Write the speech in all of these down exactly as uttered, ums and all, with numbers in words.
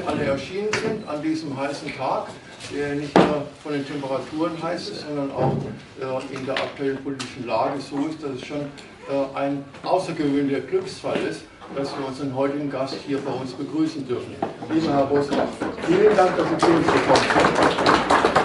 alle erschienen sind an diesem heißen Tag, der nicht nur von den Temperaturen heiß ist, sondern auch äh, in der aktuellen politischen Lage so ist, dass es schon äh, ein außergewöhnlicher Glücksfall ist, dass wir unseren heutigen Gast hier bei uns begrüßen dürfen. Lieber Herr Bosbach, vielen Dank, dass Sie zu uns gekommen sind.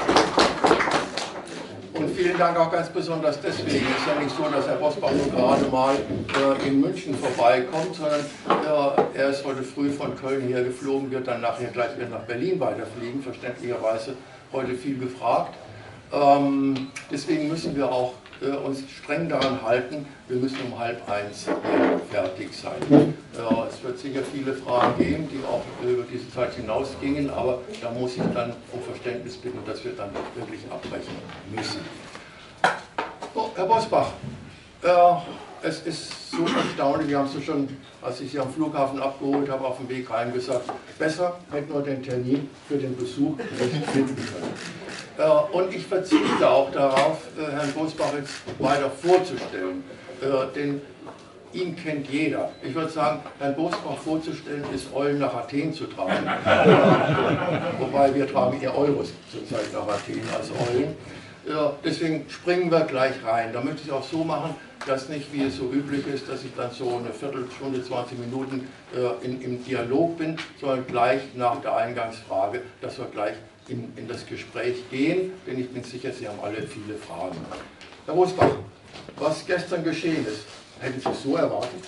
Und vielen Dank auch ganz besonders deswegen. Es ist ja nicht so, dass Herr Bosbach nur gerade mal äh, in München vorbeikommt, sondern äh, er ist heute früh von Köln her geflogen, wird dann nachher gleich wieder nach Berlin weiterfliegen, verständlicherweise heute viel gefragt. Ähm, deswegen müssen wir auch äh, uns streng daran halten, wir müssen um halb eins fertig sein. Äh, es wird sicher viele Fragen geben, die auch über diese Zeit hinausgingen, aber da muss ich dann um Verständnis bitten, dass wir dann wirklich abbrechen müssen. So, Herr Bosbach, äh, es ist so erstaunlich, wir haben es schon, als ich Sie am Flughafen abgeholt habe, auf dem Weg rein gesagt, besser hätten wir den Termin für den Besuch nicht finden können. Und ich verzichte auch darauf, Herrn Bosbach jetzt weiter vorzustellen, denn ihn kennt jeder. Ich würde sagen, Herrn Bosbach vorzustellen, ist Eulen nach Athen zu tragen. Wobei wir tragen eher Euros zurzeit nach Athen als Eulen. Deswegen springen wir gleich rein. Da möchte ich es auch so machen, dass nicht, wie es so üblich ist, dass ich dann so eine Viertelstunde, zwanzig Minuten in, im Dialog bin, sondern gleich nach der Eingangsfrage, dass wir gleich In, in das Gespräch gehen, denn ich bin sicher, Sie haben alle viele Fragen. Herr Bosbach, was gestern geschehen ist, hätten Sie es so erwartet?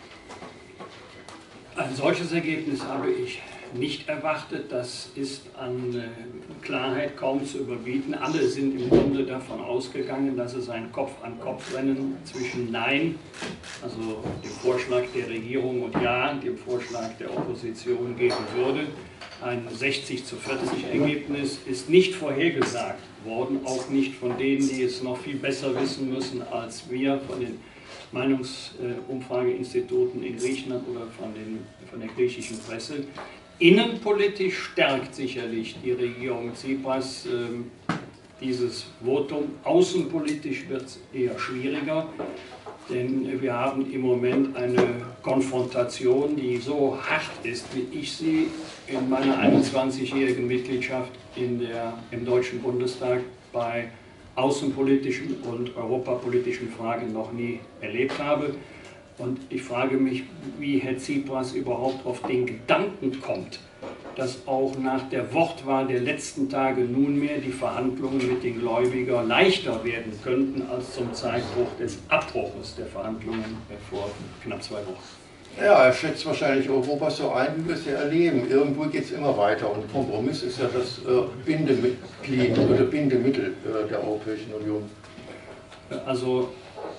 Ein solches Ergebnis habe ich nicht erwartet. Das ist an Klarheit kaum zu überbieten. Alle sind im Grunde davon ausgegangen, dass es ein Kopf-an-Kopf-Rennen zwischen Nein, also dem Vorschlag der Regierung, und Ja, dem Vorschlag der Opposition geben würde. Ein sechzig zu vierzig Ergebnis ist nicht vorhergesagt worden, auch nicht von denen, die es noch viel besser wissen müssen als wir, von den Meinungsumfrageinstituten in Griechenland oder von, den, von der griechischen Presse. Innenpolitisch stärkt sicherlich die Regierung Tsipras äh, dieses Votum. Außenpolitisch wird es eher schwieriger, denn wir haben im Moment eine Konfrontation, die so hart ist, wie ich sie in meiner einundzwanzigjährigen Mitgliedschaft in der, im Deutschen Bundestag bei außenpolitischen und europapolitischen Fragen noch nie erlebt habe. Und ich frage mich, wie Herr Tsipras überhaupt auf den Gedanken kommt, dass auch nach der Wortwahl der letzten Tage nunmehr die Verhandlungen mit den Gläubigern leichter werden könnten als zum Zeitpunkt des Abbruches der Verhandlungen vor knapp zwei Wochen. Ja, er schätzt wahrscheinlich Europa so ein, wie wir es ja erleben. Irgendwo geht es immer weiter und Kompromiss ist ja das äh, Bindeglied oder Bindemittel äh, der Europäischen Union. Also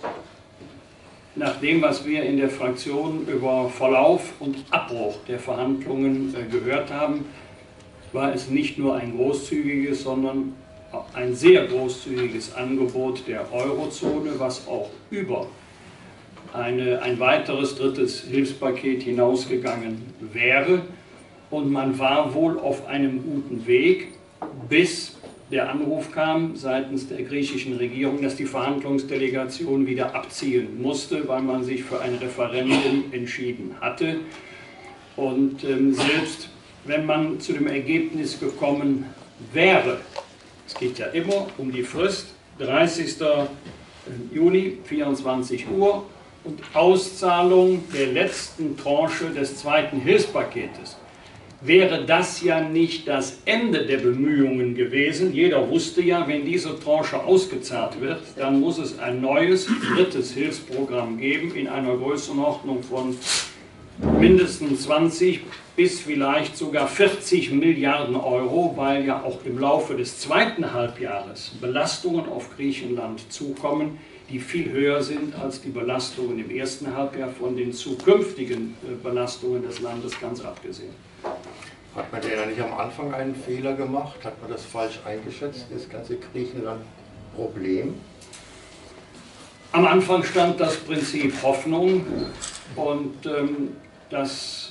nach dem, was wir in der Fraktion über Verlauf und Abbruch der Verhandlungen äh, gehört haben, war es nicht nur ein großzügiges, sondern ein sehr großzügiges Angebot der Eurozone, was auch über Eine, ein weiteres drittes Hilfspaket hinausgegangen wäre, und man war wohl auf einem guten Weg, bis der Anruf kam seitens der griechischen Regierung, dass die Verhandlungsdelegation wieder abziehen musste, weil man sich für ein Referendum entschieden hatte. Und ähm, selbst wenn man zu dem Ergebnis gekommen wäre, es geht ja immer um die Frist, dreißigster Juni, vierundzwanzig Uhr, und Auszahlung der letzten Tranche des zweiten Hilfspaketes, wäre das ja nicht das Ende der Bemühungen gewesen. Jeder wusste ja, wenn diese Tranche ausgezahlt wird, dann muss es ein neues, drittes Hilfsprogramm geben in einer Größenordnung von mindestens zwanzig bis vielleicht sogar vierzig Milliarden Euro, weil ja auch im Laufe des zweiten Halbjahres Belastungen auf Griechenland zukommen, die viel höher sind als die Belastungen im ersten Halbjahr, von den zukünftigen Belastungen des Landes ganz abgesehen. Hat man denn ja nicht am Anfang einen Fehler gemacht? Hat man das falsch eingeschätzt, das ganze Griechenland-Problem? Am Anfang stand das Prinzip Hoffnung und ähm, dass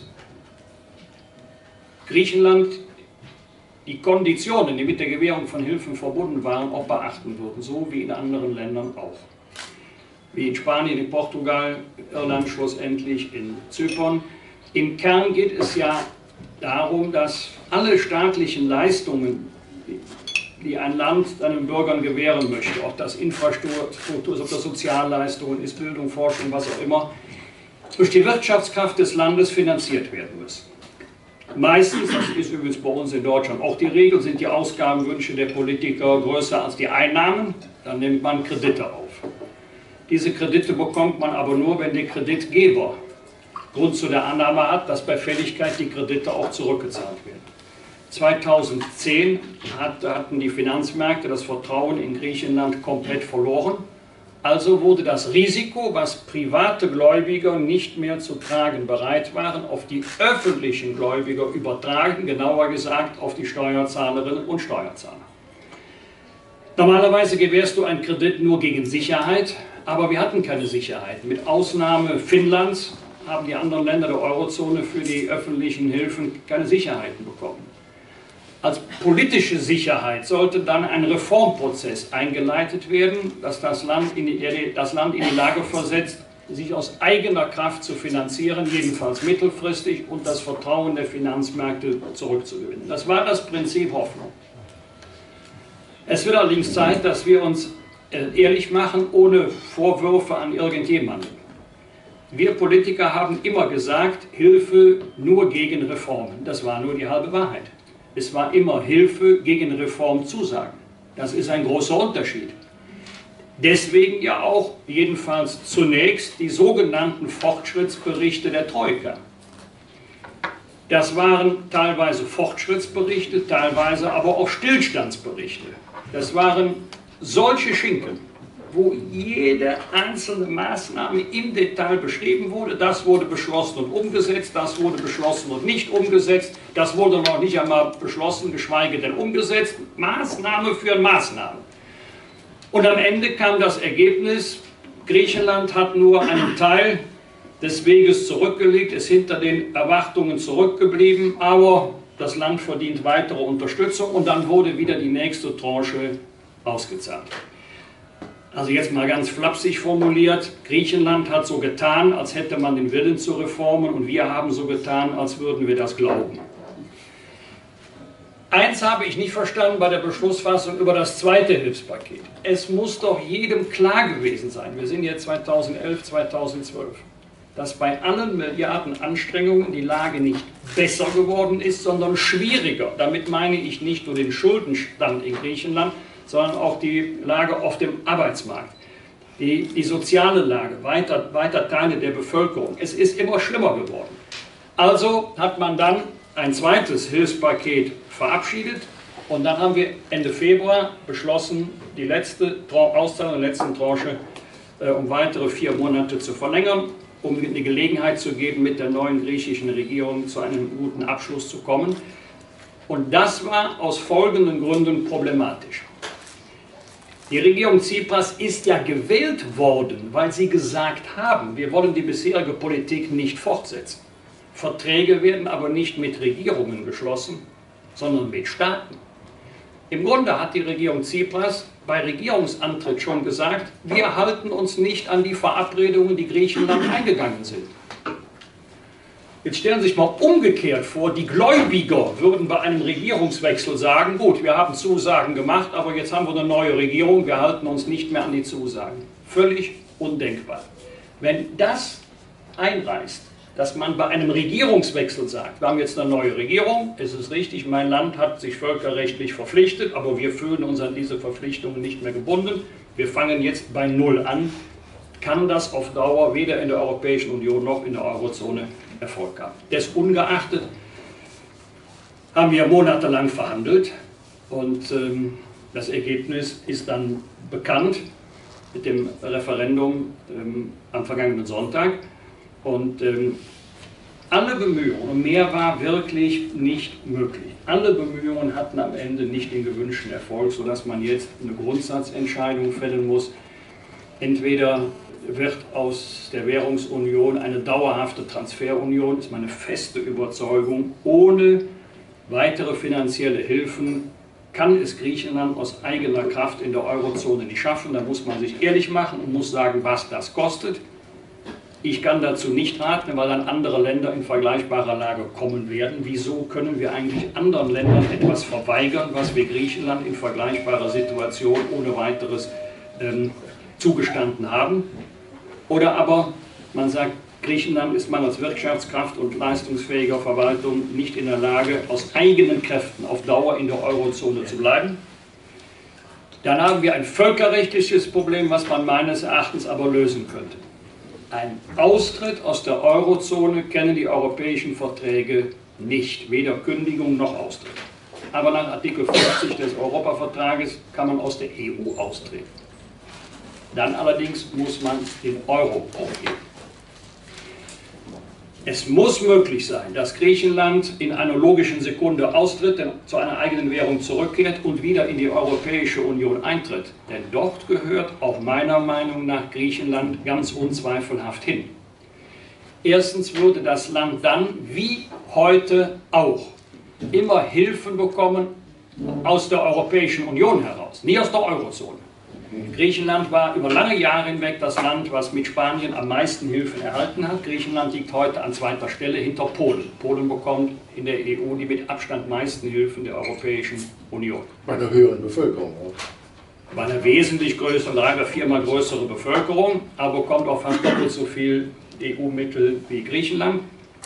Griechenland die Konditionen, die mit der Gewährung von Hilfen verbunden waren, auch beachten würden, so wie in anderen Ländern auch. Wie in Spanien, in Portugal, Irland schlussendlich, in Zypern. Im Kern geht es ja darum, dass alle staatlichen Leistungen, die ein Land seinen Bürgern gewähren möchte, ob das Infrastruktur ist, ob das Sozialleistungen ist, Bildung, Forschung, was auch immer, durch die Wirtschaftskraft des Landes finanziert werden müssen. Meistens, das ist übrigens bei uns in Deutschland auch die Regel, sind die Ausgabenwünsche der Politiker größer als die Einnahmen, dann nimmt man Kredite auf. Diese Kredite bekommt man aber nur, wenn der Kreditgeber Grund zu der Annahme hat, dass bei Fälligkeit die Kredite auch zurückgezahlt werden. zweitausendzehn hat, hatten die Finanzmärkte das Vertrauen in Griechenland komplett verloren. Also wurde das Risiko, was private Gläubiger nicht mehr zu tragen bereit waren, auf die öffentlichen Gläubiger übertragen, genauer gesagt auf die Steuerzahlerinnen und Steuerzahler. Normalerweise gewährst du einen Kredit nur gegen Sicherheit, aber wir hatten keine Sicherheit. Mit Ausnahme Finnlands haben die anderen Länder der Eurozone für die öffentlichen Hilfen keine Sicherheiten bekommen. Als politische Sicherheit sollte dann ein Reformprozess eingeleitet werden, dass das Land in die, das Land in die Lage versetzt, sich aus eigener Kraft zu finanzieren, jedenfalls mittelfristig, und das Vertrauen der Finanzmärkte zurückzugewinnen. Das war das Prinzip Hoffnung. Es wird allerdings Zeit, dass wir uns ehrlich machen, ohne Vorwürfe an irgendjemanden. Wir Politiker haben immer gesagt, Hilfe nur gegen Reformen. Das war nur die halbe Wahrheit. Es war immer Hilfe gegen Reformzusagen. Das ist ein großer Unterschied. Deswegen ja auch, jedenfalls zunächst, die sogenannten Fortschrittsberichte der Troika. Das waren teilweise Fortschrittsberichte, teilweise aber auch Stillstandsberichte. Das waren solche Schinken, wo jede einzelne Maßnahme im Detail beschrieben wurde. Das wurde beschlossen und umgesetzt, das wurde beschlossen und nicht umgesetzt, das wurde noch nicht einmal beschlossen, geschweige denn umgesetzt. Maßnahme für Maßnahme. Und am Ende kam das Ergebnis, Griechenland hat nur einen Teil des Weges zurückgelegt, ist hinter den Erwartungen zurückgeblieben, aber das Land verdient weitere Unterstützung, und dann wurde wieder die nächste Tranche ausgezahlt. Also jetzt mal ganz flapsig formuliert, Griechenland hat so getan, als hätte man den Willen zu Reformen, und wir haben so getan, als würden wir das glauben. Eins habe ich nicht verstanden bei der Beschlussfassung über das zweite Hilfspaket. Es muss doch jedem klar gewesen sein, wir sind jetzt zweitausendelf, zweitausendzwölf, dass bei allen Milliarden Anstrengungen die Lage nicht besser geworden ist, sondern schwieriger. Damit meine ich nicht nur den Schuldenstand in Griechenland, sondern auch die Lage auf dem Arbeitsmarkt, die, die soziale Lage, weiter, weiter Teile der Bevölkerung. Es ist immer schlimmer geworden. Also hat man dann ein zweites Hilfspaket verabschiedet, und dann haben wir Ende Februar beschlossen, die letzte Auszahlung der letzten Tranche äh, um weitere vier Monate zu verlängern, um eine Gelegenheit zu geben, mit der neuen griechischen Regierung zu einem guten Abschluss zu kommen. Und das war aus folgenden Gründen problematisch. Die Regierung Tsipras ist ja gewählt worden, weil sie gesagt haben, wir wollen die bisherige Politik nicht fortsetzen. Verträge werden aber nicht mit Regierungen geschlossen, sondern mit Staaten. Im Grunde hat die Regierung Tsipras bei Regierungsantritt schon gesagt, wir halten uns nicht an die Verabredungen, die Griechenland eingegangen sind. Jetzt stellen Sie sich mal umgekehrt vor, die Gläubiger würden bei einem Regierungswechsel sagen, gut, wir haben Zusagen gemacht, aber jetzt haben wir eine neue Regierung, wir halten uns nicht mehr an die Zusagen. Völlig undenkbar. Wenn das einreißt, dass man bei einem Regierungswechsel sagt, wir haben jetzt eine neue Regierung, es ist richtig, mein Land hat sich völkerrechtlich verpflichtet, aber wir fühlen uns an diese Verpflichtungen nicht mehr gebunden, wir fangen jetzt bei Null an, kann das auf Dauer weder in der Europäischen Union noch in der Eurozone Erfolg haben. Desungeachtet haben wir monatelang verhandelt, und ähm, das Ergebnis ist dann bekannt mit dem Referendum ähm, am vergangenen Sonntag. Und ähm, alle Bemühungen, und mehr war wirklich nicht möglich, alle Bemühungen hatten am Ende nicht den gewünschten Erfolg, sodass man jetzt eine Grundsatzentscheidung fällen muss. Entweder wird aus der Währungsunion eine dauerhafte Transferunion, ist meine feste Überzeugung. Ohne weitere finanzielle Hilfen kann es Griechenland aus eigener Kraft in der Eurozone nicht schaffen. Da muss man sich ehrlich machen und muss sagen, was das kostet. Ich kann dazu nicht raten, weil dann andere Länder in vergleichbarer Lage kommen werden. Wieso können wir eigentlich anderen Ländern etwas verweigern, was wir Griechenland in vergleichbarer Situation ohne weiteres ähm, zugestanden haben? Oder aber man sagt, Griechenland ist mangels Wirtschaftskraft und leistungsfähiger Verwaltung nicht in der Lage, aus eigenen Kräften auf Dauer in der Eurozone zu bleiben. Dann haben wir ein völkerrechtliches Problem, was man meines Erachtens aber lösen könnte. Ein Austritt aus der Eurozone kennen die europäischen Verträge nicht, weder Kündigung noch Austritt. Aber nach Artikel vierzig des Europavertrages kann man aus der E U austreten. Dann allerdings muss man den Euro aufgeben. Es muss möglich sein, dass Griechenland in einer logischen Sekunde austritt, zu einer eigenen Währung zurückkehrt und wieder in die Europäische Union eintritt. Denn dort gehört auch meiner Meinung nach Griechenland ganz unzweifelhaft hin. Erstens würde das Land dann, wie heute auch, immer Hilfen bekommen aus der Europäischen Union heraus, nie aus der Eurozone. Griechenland war über lange Jahre hinweg das Land, was mit Spanien am meisten Hilfen erhalten hat. Griechenland liegt heute an zweiter Stelle hinter Polen. Polen bekommt in der E U die mit Abstand meisten Hilfen der Europäischen Union. Bei einer höheren Bevölkerung auch. Bei einer wesentlich größeren, drei- oder viermal größere Bevölkerung, aber bekommt auch fast doppelt so viel E U-Mittel wie Griechenland.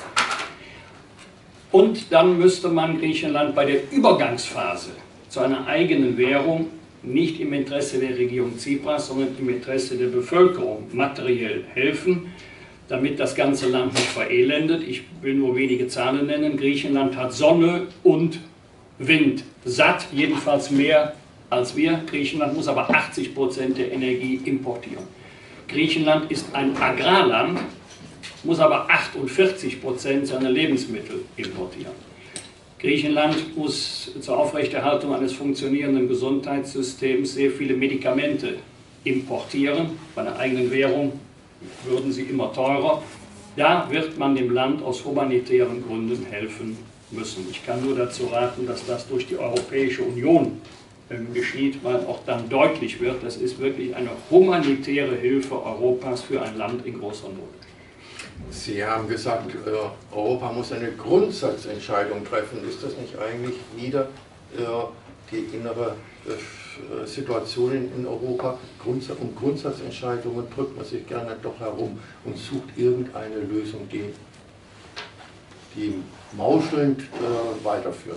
Und dann müsste man Griechenland bei der Übergangsphase zu einer eigenen Währung nicht im Interesse der Regierung Tsipras, sondern im Interesse der Bevölkerung materiell helfen, damit das ganze Land nicht verelendet. Ich will nur wenige Zahlen nennen. Griechenland hat Sonne und Wind satt, jedenfalls mehr als wir. Griechenland muss aber achtzig Prozent der Energie importieren. Griechenland ist ein Agrarland, muss aber achtundvierzig Prozent seiner Lebensmittel importieren. Griechenland muss zur Aufrechterhaltung eines funktionierenden Gesundheitssystems sehr viele Medikamente importieren. Bei einer eigenen Währung würden sie immer teurer. Da wird man dem Land aus humanitären Gründen helfen müssen. Ich kann nur dazu raten, dass das durch die Europäische Union äh, geschieht, weil auch dann deutlich wird, das ist wirklich eine humanitäre Hilfe Europas für ein Land in großer Not. Sie haben gesagt, Europa muss eine Grundsatzentscheidung treffen. Ist das nicht eigentlich wieder die innere Situation in Europa? Um Grundsatzentscheidungen drückt man sich gerne doch herum und sucht irgendeine Lösung, die, die mauschelnd weiterführt.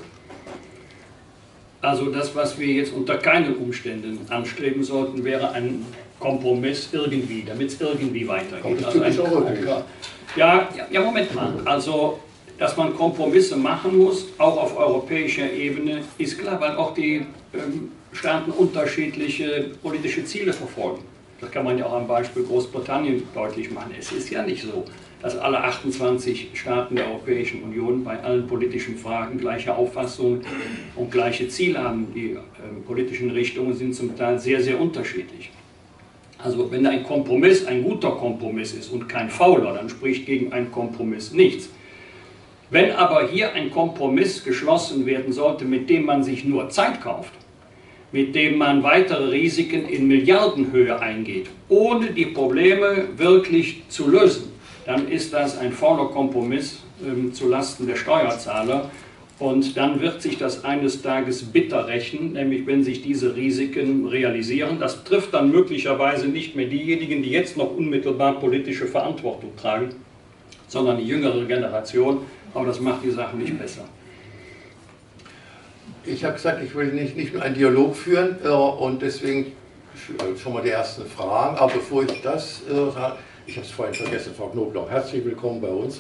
Also das, was wir jetzt unter keinen Umständen anstreben sollten, wäre ein Kompromiss irgendwie, damit es irgendwie weitergeht. Also ein, ja, ja, Moment mal. Also, dass man Kompromisse machen muss, auch auf europäischer Ebene, ist klar, weil auch die ähm, Staaten unterschiedliche politische Ziele verfolgen. Das kann man ja auch am Beispiel Großbritannien deutlich machen. Es ist ja nicht so, dass alle achtundzwanzig Staaten der Europäischen Union bei allen politischen Fragen gleiche Auffassung und gleiche Ziele haben. Die äh, politischen Richtungen sind zum Teil sehr, sehr unterschiedlich. Also wenn ein Kompromiss ein guter Kompromiss ist und kein fauler, dann spricht gegen einen Kompromiss nichts. Wenn aber hier ein Kompromiss geschlossen werden sollte, mit dem man sich nur Zeit kauft, mit dem man weitere Risiken in Milliardenhöhe eingeht, ohne die Probleme wirklich zu lösen, dann ist das ein fauler Kompromiss äh, zulasten der Steuerzahler. Und dann wird sich das eines Tages bitter rächen, nämlich wenn sich diese Risiken realisieren. Das trifft dann möglicherweise nicht mehr diejenigen, die jetzt noch unmittelbar politische Verantwortung tragen, sondern die jüngere Generation. Aber das macht die Sache nicht besser. Ich habe gesagt, ich will nicht, nicht nur einen Dialog führen äh, und deswegen schon mal die ersten Fragen. Aber bevor ich das äh, sage, ich habe es vorhin vergessen, Frau Knoblauch, herzlich willkommen bei uns.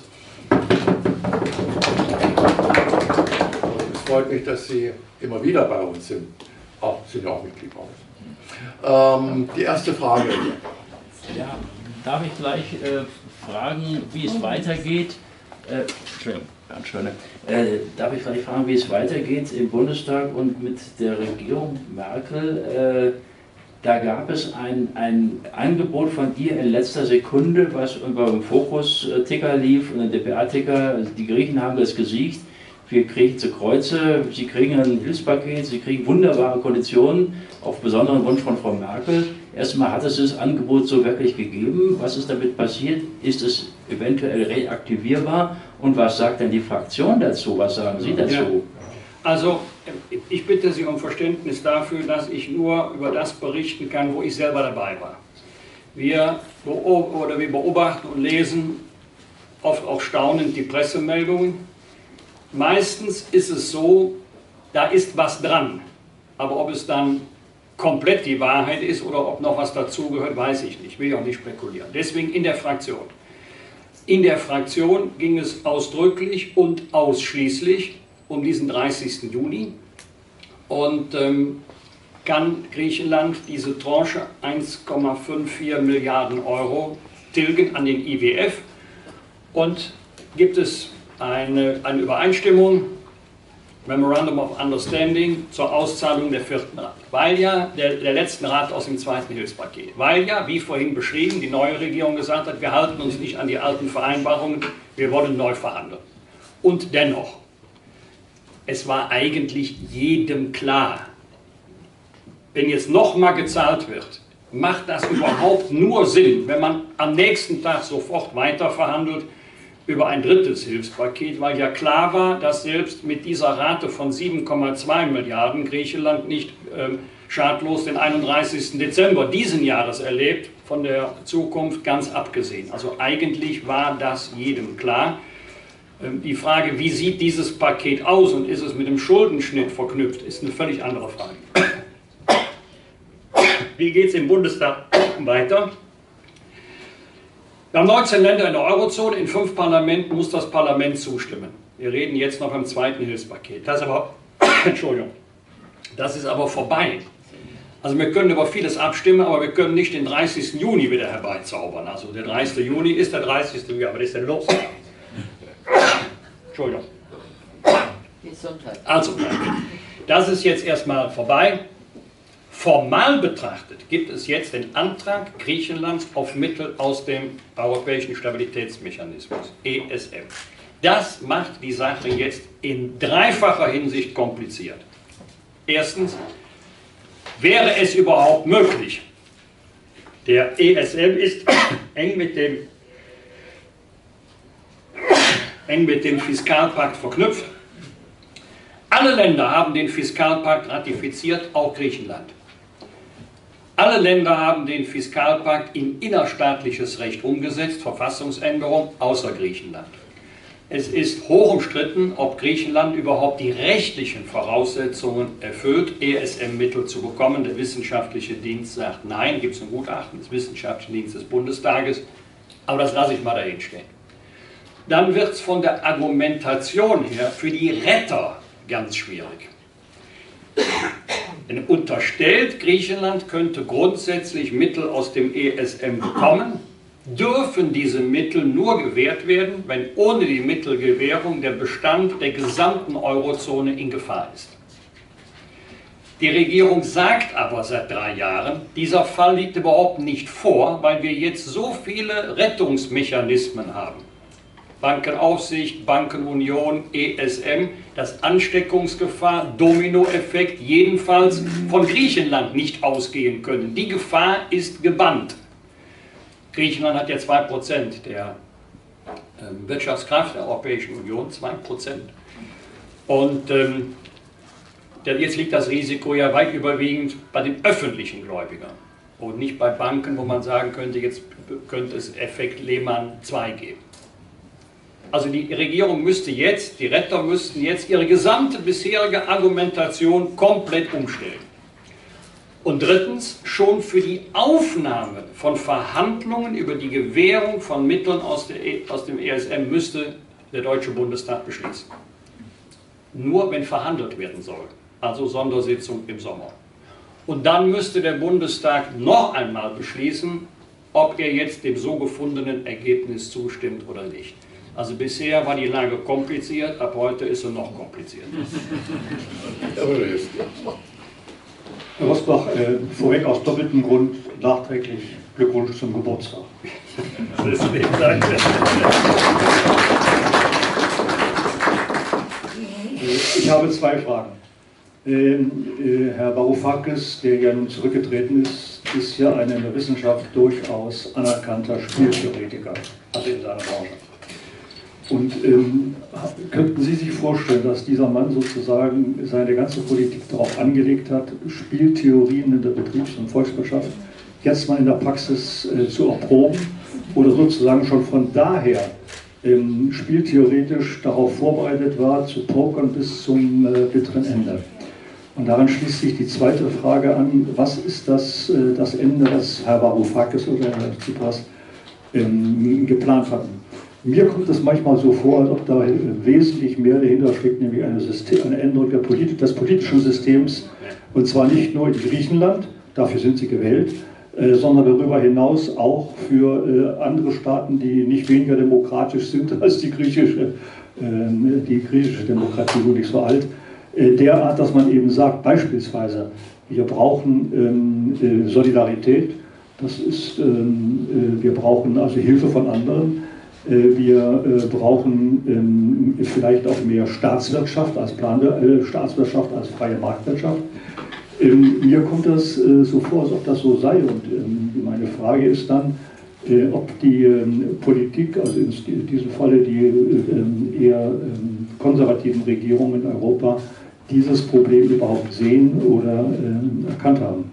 Es freut mich, dass Sie immer wieder bei uns sind. Auch, sind ja auch Mitglied bei uns. Ähm, die erste Frage. Ja, darf ich gleich äh, fragen, wie es weitergeht? Äh, Entschuldigung, ganz schön. Äh, darf ich gleich fragen, wie es weitergeht im Bundestag und mit der Regierung Merkel? Äh, da gab es ein, ein Angebot von ihr in letzter Sekunde, was über den Fokus-Ticker lief und den D P A-Ticker. Die Griechen haben das gesiegt. wir kriegen zu Kreuze, Sie kriegen ein Hilfspaket, Sie kriegen wunderbare Konditionen, auf besonderen Wunsch von Frau Merkel. Erstmal, hat es das Angebot so wirklich gegeben? Was ist damit passiert? Ist es eventuell reaktivierbar? Und was sagt denn die Fraktion dazu? Was sagen Sie dazu? Ja. Also, ich bitte Sie um Verständnis dafür, dass ich nur über das berichten kann, wo ich selber dabei war. Wir, oder wir beobachten und lesen oft auch staunend die Pressemeldungen. Meistens ist es so, da ist was dran, aber ob es dann komplett die Wahrheit ist oder ob noch was dazugehört, weiß ich nicht, will ich auch nicht spekulieren. Deswegen in der Fraktion. In der Fraktion ging es ausdrücklich und ausschließlich um diesen dreißigsten Juni und ähm, kann Griechenland diese Tranche eins Komma vierundfünfzig Milliarden Euro tilgen an den I W F und gibt es eine, eine Übereinstimmung, Memorandum of Understanding zur Auszahlung der vierten Rate, weil ja der, der letzten Rate aus dem zweiten Hilfspaket, weil ja, wie vorhin beschrieben, die neue Regierung gesagt hat, wir halten uns nicht an die alten Vereinbarungen, wir wollen neu verhandeln. Und dennoch, es war eigentlich jedem klar, wenn jetzt nochmal gezahlt wird, macht das überhaupt nur Sinn, wenn man am nächsten Tag sofort weiter verhandelt über ein drittes Hilfspaket, weil ja klar war, dass selbst mit dieser Rate von sieben Komma zwei Milliarden Griechenland nicht ähm, schadlos den einunddreißigsten Dezember diesen Jahres erlebt, von der Zukunft ganz abgesehen. Also eigentlich war das jedem klar. Ähm, die Frage, wie sieht dieses Paket aus und ist es mit dem Schuldenschnitt verknüpft, ist eine völlig andere Frage. Wie geht es im Bundestag weiter? Wir haben neunzehn Länder in der Eurozone, in fünf Parlamenten muss das Parlament zustimmen. Wir reden jetzt noch beim zweiten Hilfspaket. Das ist aber, Entschuldigung, das ist aber vorbei. Also wir können über vieles abstimmen, aber wir können nicht den dreißigsten Juni wieder herbeizaubern. Also der dreißigste Juni ist der dreißigste Juni, aber was ist denn los? Entschuldigung. Gesundheit. Also, das ist jetzt erstmal vorbei. Formal betrachtet gibt es jetzt den Antrag Griechenlands auf Mittel aus dem Europäischen Stabilitätsmechanismus, E S M. Das macht die Sache jetzt in dreifacher Hinsicht kompliziert. Erstens, wäre es überhaupt möglich? Der E S M ist eng mit dem, eng mit dem Fiskalpakt verknüpft. Alle Länder haben den Fiskalpakt ratifiziert, auch Griechenland. Alle Länder haben den Fiskalpakt in innerstaatliches Recht umgesetzt, Verfassungsänderung, außer Griechenland. Es ist hoch umstritten, ob Griechenland überhaupt die rechtlichen Voraussetzungen erfüllt, E S M-Mittel zu bekommen. Der wissenschaftliche Dienst sagt nein, gibt es ein Gutachten des wissenschaftlichen Dienstes des Bundestages, aber das lasse ich mal dahin stehen. Dann wird es von der Argumentation her für die Retter ganz schwierig. Denn unterstellt, Griechenland könnte grundsätzlich Mittel aus dem E S M bekommen, dürfen diese Mittel nur gewährt werden, wenn ohne die Mittelgewährung der Bestand der gesamten Eurozone in Gefahr ist. Die Regierung sagt aber seit drei Jahren, dieser Fall liegt überhaupt nicht vor, weil wir jetzt so viele Rettungsmechanismen haben. Bankenaufsicht, Bankenunion, E S M, dass Ansteckungsgefahr, Dominoeffekt jedenfalls von Griechenland nicht ausgehen können. Die Gefahr ist gebannt. Griechenland hat ja zwei Prozent der äh, Wirtschaftskraft der Europäischen Union, zwei Prozent. Und ähm, jetzt liegt das Risiko ja weit überwiegend bei den öffentlichen Gläubigern und nicht bei Banken, wo man sagen könnte, jetzt könnte es Effekt Lehman zwei geben. Also die Regierung müsste jetzt, die Retter müssten jetzt ihre gesamte bisherige Argumentation komplett umstellen. Und drittens, schon für die Aufnahme von Verhandlungen über die Gewährung von Mitteln aus, der e, aus dem E S M müsste der Deutsche Bundestag beschließen. Nur wenn verhandelt werden soll, also Sondersitzung im Sommer. Und dann müsste der Bundestag noch einmal beschließen, ob er jetzt dem so gefundenen Ergebnis zustimmt oder nicht. Also bisher war die Lage kompliziert, ab heute ist sie noch komplizierter. Herr Rosbach, äh, vorweg aus doppeltem Grund nachträglich Glückwunsch zum Geburtstag. Das ist lieb, danke. Ich habe zwei Fragen. Ähm, äh, Herr Varoufakis, der ja nun zurückgetreten ist, ist ja ein in der Wissenschaft durchaus anerkannter Spieltheoretiker, also in seiner Branche. Und ähm, könnten Sie sich vorstellen, dass dieser Mann sozusagen seine ganze Politik darauf angelegt hat, Spieltheorien in der Betriebs- und Volkswirtschaft jetzt mal in der Praxis äh, zu erproben oder sozusagen schon von daher ähm, spieltheoretisch darauf vorbereitet war, zu pokern bis zum äh, bitteren Ende? Und daran schließt sich die zweite Frage an, was ist das, äh, das Ende, das Herr Varoufakis oder Herr Tsipras ähm, geplant hatten? Mir kommt es manchmal so vor, als ob da wesentlich mehr dahinter steckt, nämlich eine, System, eine Änderung der Polit des politischen Systems, und zwar nicht nur in Griechenland, dafür sind sie gewählt, äh, sondern darüber hinaus auch für äh, andere Staaten, die nicht weniger demokratisch sind als die griechische, äh, die griechische Demokratie, nur nicht so alt, äh, derart, dass man eben sagt, beispielsweise, wir brauchen ähm, äh, Solidarität, das ist, ähm, äh, wir brauchen also Hilfe von anderen. Wir brauchen vielleicht auch mehr Staatswirtschaft als Plan, Staatswirtschaft als freie Marktwirtschaft. Mir kommt das so vor, als ob das so sei. Und meine Frage ist dann, ob die Politik, also in diesem Falle die eher konservativen Regierungen in Europa, dieses Problem überhaupt sehen oder erkannt haben.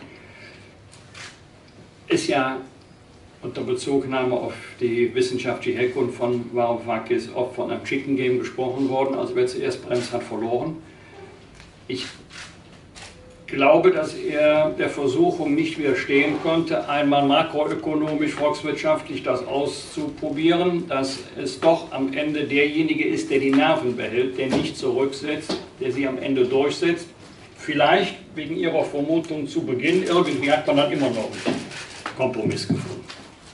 Ist ja unter Bezugnahme auf die wissenschaftliche Herkunft von Varoufakis oft von einem Chicken Game gesprochen worden, also wer zuerst bremst, hat verloren. Ich glaube, dass er der Versuchung nicht widerstehen konnte, einmal makroökonomisch, volkswirtschaftlich das auszuprobieren, dass es doch am Ende derjenige ist, der die Nerven behält, der nicht zurücksetzt, der sie am Ende durchsetzt. Vielleicht wegen Ihrer Vermutung zu Beginn, irgendwie hat man dann immer noch einen Kompromiss gefunden.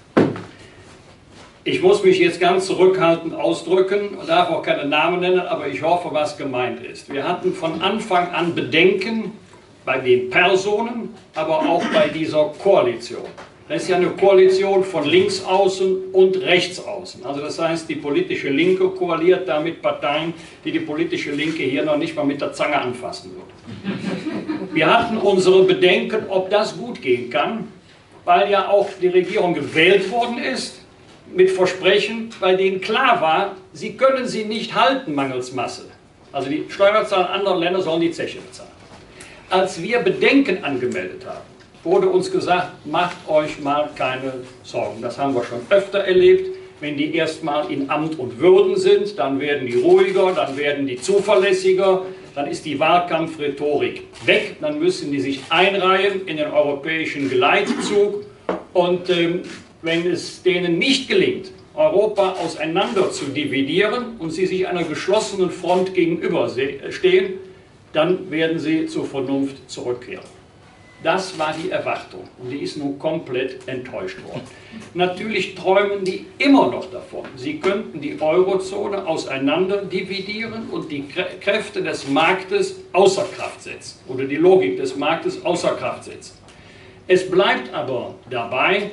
Ich muss mich jetzt ganz zurückhaltend ausdrücken, darf auch keine Namen nennen, aber ich hoffe, was gemeint ist. Wir hatten von Anfang an Bedenken bei den Personen, aber auch bei dieser Koalition. Das ist ja eine Koalition von links außen und rechts außen. Also das heißt, die politische Linke koaliert da mit Parteien, die die politische Linke hier noch nicht mal mit der Zange anfassen würde. Wir hatten unsere Bedenken, ob das gut gehen kann, weil ja auch die Regierung gewählt worden ist, mit Versprechen, bei denen klar war, sie können sie nicht halten mangels Masse. Also die Steuerzahler anderer Länder sollen die Zeche bezahlen. Als wir Bedenken angemeldet haben, wurde uns gesagt, macht euch mal keine Sorgen. Das haben wir schon öfter erlebt. Wenn die erstmal in Amt und Würden sind, dann werden die ruhiger, dann werden die zuverlässiger, dann ist die Wahlkampfrhetorik weg, dann müssen die sich einreihen in den europäischen Geleitzug und ähm, wenn es denen nicht gelingt, Europa auseinander zu dividieren und sie sich einer geschlossenen Front gegenüberstehen, dann werden sie zur Vernunft zurückkehren. Das war die Erwartung und die ist nun komplett enttäuscht worden. Natürlich träumen die immer noch davon. Sie könnten die Eurozone auseinander dividieren und die Kräfte des Marktes außer Kraft setzen oder die Logik des Marktes außer Kraft setzen. Es bleibt aber dabei,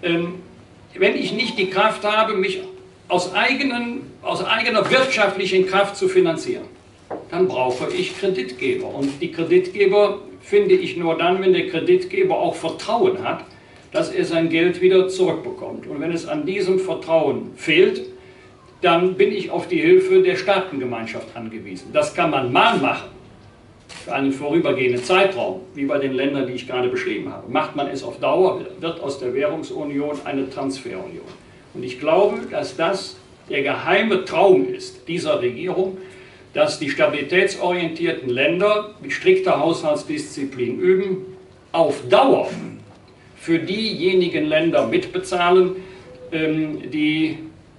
wenn ich nicht die Kraft habe, mich aus, eigenen, aus eigener wirtschaftlichen Kraft zu finanzieren, dann brauche ich Kreditgeber. Und die Kreditgeber finde ich nur dann, wenn der Kreditgeber auch Vertrauen hat, dass er sein Geld wieder zurückbekommt. Und wenn es an diesem Vertrauen fehlt, dann bin ich auf die Hilfe der Staatengemeinschaft angewiesen. Das kann man mal machen, für einen vorübergehenden Zeitraum, wie bei den Ländern, die ich gerade beschrieben habe. Macht man es auf Dauer, wird aus der Währungsunion eine Transferunion. Und ich glaube, dass das der geheime Traum ist dieser Regierung, dass die stabilitätsorientierten Länder mit strikter Haushaltsdisziplin üben, auf Dauer für diejenigen Länder mitbezahlen, die,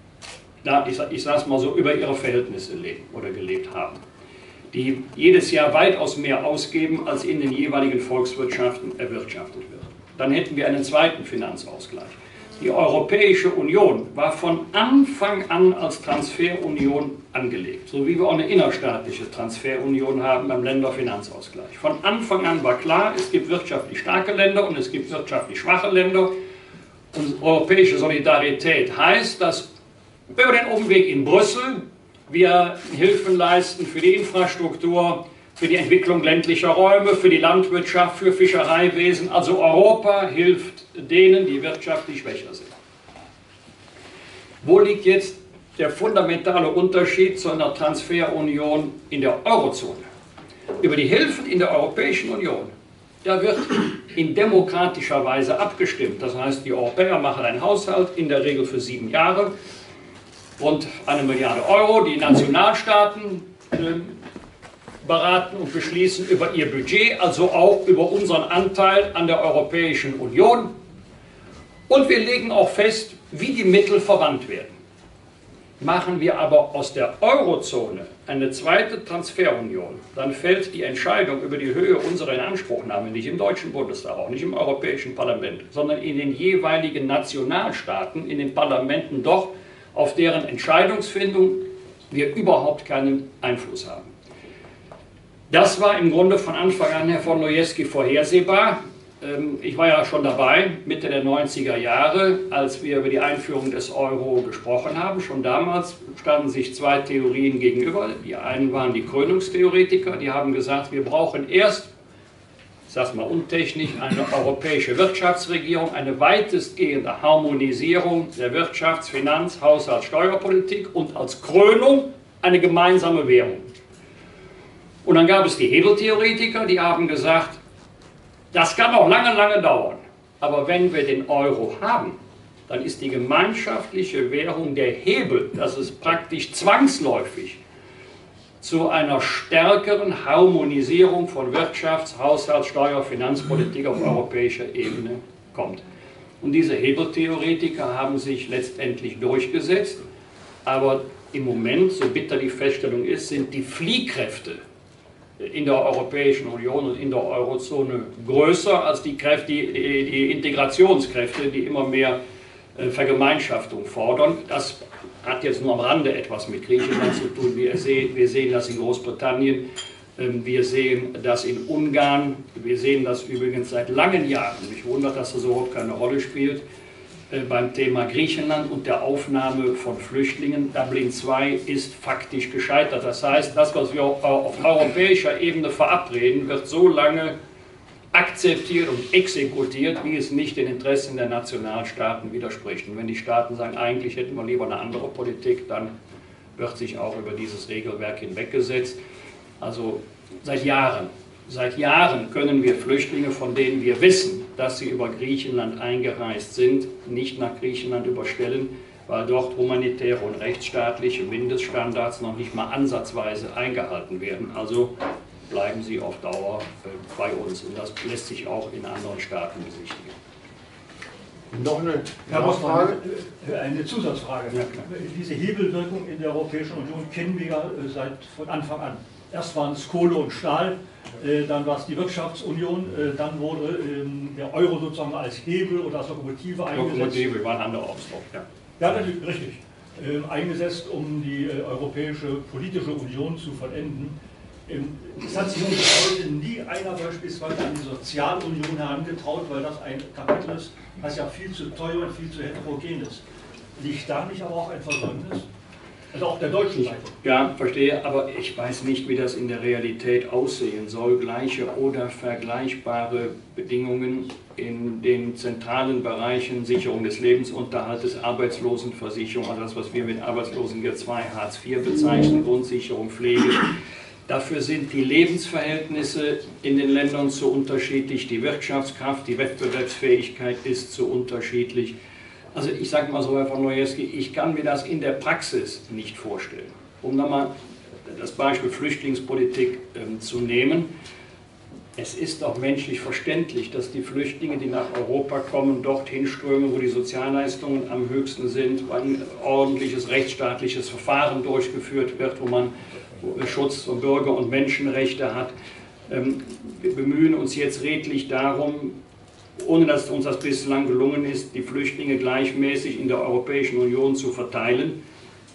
na, ich, ich sage es mal so, über ihre Verhältnisse leben oder gelebt haben, die jedes Jahr weitaus mehr ausgeben, als in den jeweiligen Volkswirtschaften erwirtschaftet wird. Dann hätten wir einen zweiten Finanzausgleich. Die Europäische Union war von Anfang an als Transferunion angelegt, so wie wir auch eine innerstaatliche Transferunion haben beim Länderfinanzausgleich. Von Anfang an war klar, es gibt wirtschaftlich starke Länder und es gibt wirtschaftlich schwache Länder. Und europäische Solidarität heißt, dass über den Umweg in Brüssel wir Hilfen leisten für die Infrastruktur, für die Entwicklung ländlicher Räume, für die Landwirtschaft, für Fischereiwesen. Also Europa hilft denen, die wirtschaftlich schwächer sind. Wo liegt jetzt der fundamentale Unterschied zu einer Transferunion in der Eurozone? Über die Hilfen in der Europäischen Union, da wird in demokratischer Weise abgestimmt. Das heißt, die Europäer machen einen Haushalt, in der Regel für sieben Jahre, rund eine Milliarde Euro. Die Nationalstaaten äh, beraten und beschließen über ihr Budget, also auch über unseren Anteil an der Europäischen Union. Und wir legen auch fest, wie die Mittel verwandt werden. Machen wir aber aus der Eurozone eine zweite Transferunion, dann fällt die Entscheidung über die Höhe unserer Inanspruchnahme nicht im Deutschen Bundestag, auch nicht im Europäischen Parlament, sondern in den jeweiligen Nationalstaaten, in den Parlamenten doch, auf deren Entscheidungsfindung wir überhaupt keinen Einfluss haben. Das war im Grunde von Anfang an, Herr von Lojewski, vorhersehbar. Ich war ja schon dabei, Mitte der neunziger Jahre, als wir über die Einführung des Euro gesprochen haben. Schon damals standen sich zwei Theorien gegenüber. Die einen waren die Krönungstheoretiker, die haben gesagt, wir brauchen erst, ich sage es mal untechnisch, eine europäische Wirtschaftsregierung, eine weitestgehende Harmonisierung der Wirtschafts-, Finanz-, Haushalts-, Steuerpolitik und als Krönung eine gemeinsame Währung. Und dann gab es die Hebeltheoretiker, die haben gesagt, das kann noch lange, lange dauern. Aber wenn wir den Euro haben, dann ist die gemeinschaftliche Währung der Hebel, dass es praktisch zwangsläufig zu einer stärkeren Harmonisierung von Wirtschafts-, Haushalts-, Steuer-, Finanzpolitik auf europäischer Ebene kommt. Und diese Hebeltheoretiker haben sich letztendlich durchgesetzt. Aber im Moment, so bitter die Feststellung ist, sind die Fliehkräfte in der Europäischen Union und in der Eurozone größer als die, Kräfte, die, die Integrationskräfte, die immer mehr äh, Vergemeinschaftung fordern. Das hat jetzt nur am Rande etwas mit Griechenland zu tun. Wir sehen, wir sehen das in Großbritannien, ähm, wir sehen das in Ungarn, wir sehen das übrigens seit langen Jahren. Mich wundert, dass das überhaupt keine Rolle spielt. Beim Thema Griechenland und der Aufnahme von Flüchtlingen. Dublin zwei ist faktisch gescheitert. Das heißt, das, was wir auf europäischer Ebene verabreden, wird so lange akzeptiert und exekutiert, wie es nicht den Interessen der Nationalstaaten widerspricht. Und wenn die Staaten sagen, eigentlich hätten wir lieber eine andere Politik, dann wird sich auch über dieses Regelwerk hinweggesetzt. Also seit Jahren. Seit Jahren können wir Flüchtlinge, von denen wir wissen, dass sie über Griechenland eingereist sind, nicht nach Griechenland überstellen, weil dort humanitäre und rechtsstaatliche Mindeststandards noch nicht mal ansatzweise eingehalten werden. Also bleiben sie auf Dauer bei uns. Und das lässt sich auch in anderen Staaten besichtigen. Noch eine Nachfrage? Eine Zusatzfrage. Ja, Diese Hebelwirkung in der Europäischen Union kennen wir ja seit von Anfang an. Erst waren es Kohle und Stahl, äh, dann war es die Wirtschaftsunion, äh, dann wurde ähm, der Euro sozusagen als Hebel oder als Lokomotive eingesetzt. Lokomotive war ein anderer Ausdruck, ja. Ja, natürlich, richtig. Ähm, eingesetzt, um die äh, Europäische Politische Union zu vollenden. Ähm, es hat sich uns heute nie einer beispielsweise an die Sozialunion herangetraut, weil das ein Kapitel ist, das ja viel zu teuer und viel zu heterogen ist. Liegt da nicht aber auch ein Versäumnis? Also auch der deutschen Seite. Ja, verstehe, aber ich weiß nicht, wie das in der Realität aussehen soll. Gleiche oder vergleichbare Bedingungen in den zentralen Bereichen Sicherung des Lebensunterhaltes, Arbeitslosenversicherung, also das, was wir mit Arbeitslosengeld zwei, Hartz vier bezeichnen, Grundsicherung, Pflege. Dafür sind die Lebensverhältnisse in den Ländern zu unterschiedlich, die Wirtschaftskraft, die Wettbewerbsfähigkeit ist zu unterschiedlich. Also ich sage mal so, Herr von Lojewski, ich kann mir das in der Praxis nicht vorstellen. Um nochmal das Beispiel Flüchtlingspolitik ähm, zu nehmen. Es ist doch menschlich verständlich, dass die Flüchtlinge, die nach Europa kommen, dorthin strömen, wo die Sozialleistungen am höchsten sind, wo ein ordentliches rechtsstaatliches Verfahren durchgeführt wird, wo man Schutz von Bürger- und Menschenrechte hat. Ähm, wir bemühen uns jetzt redlich darum, ohne dass uns das bislang gelungen ist, die Flüchtlinge gleichmäßig in der Europäischen Union zu verteilen.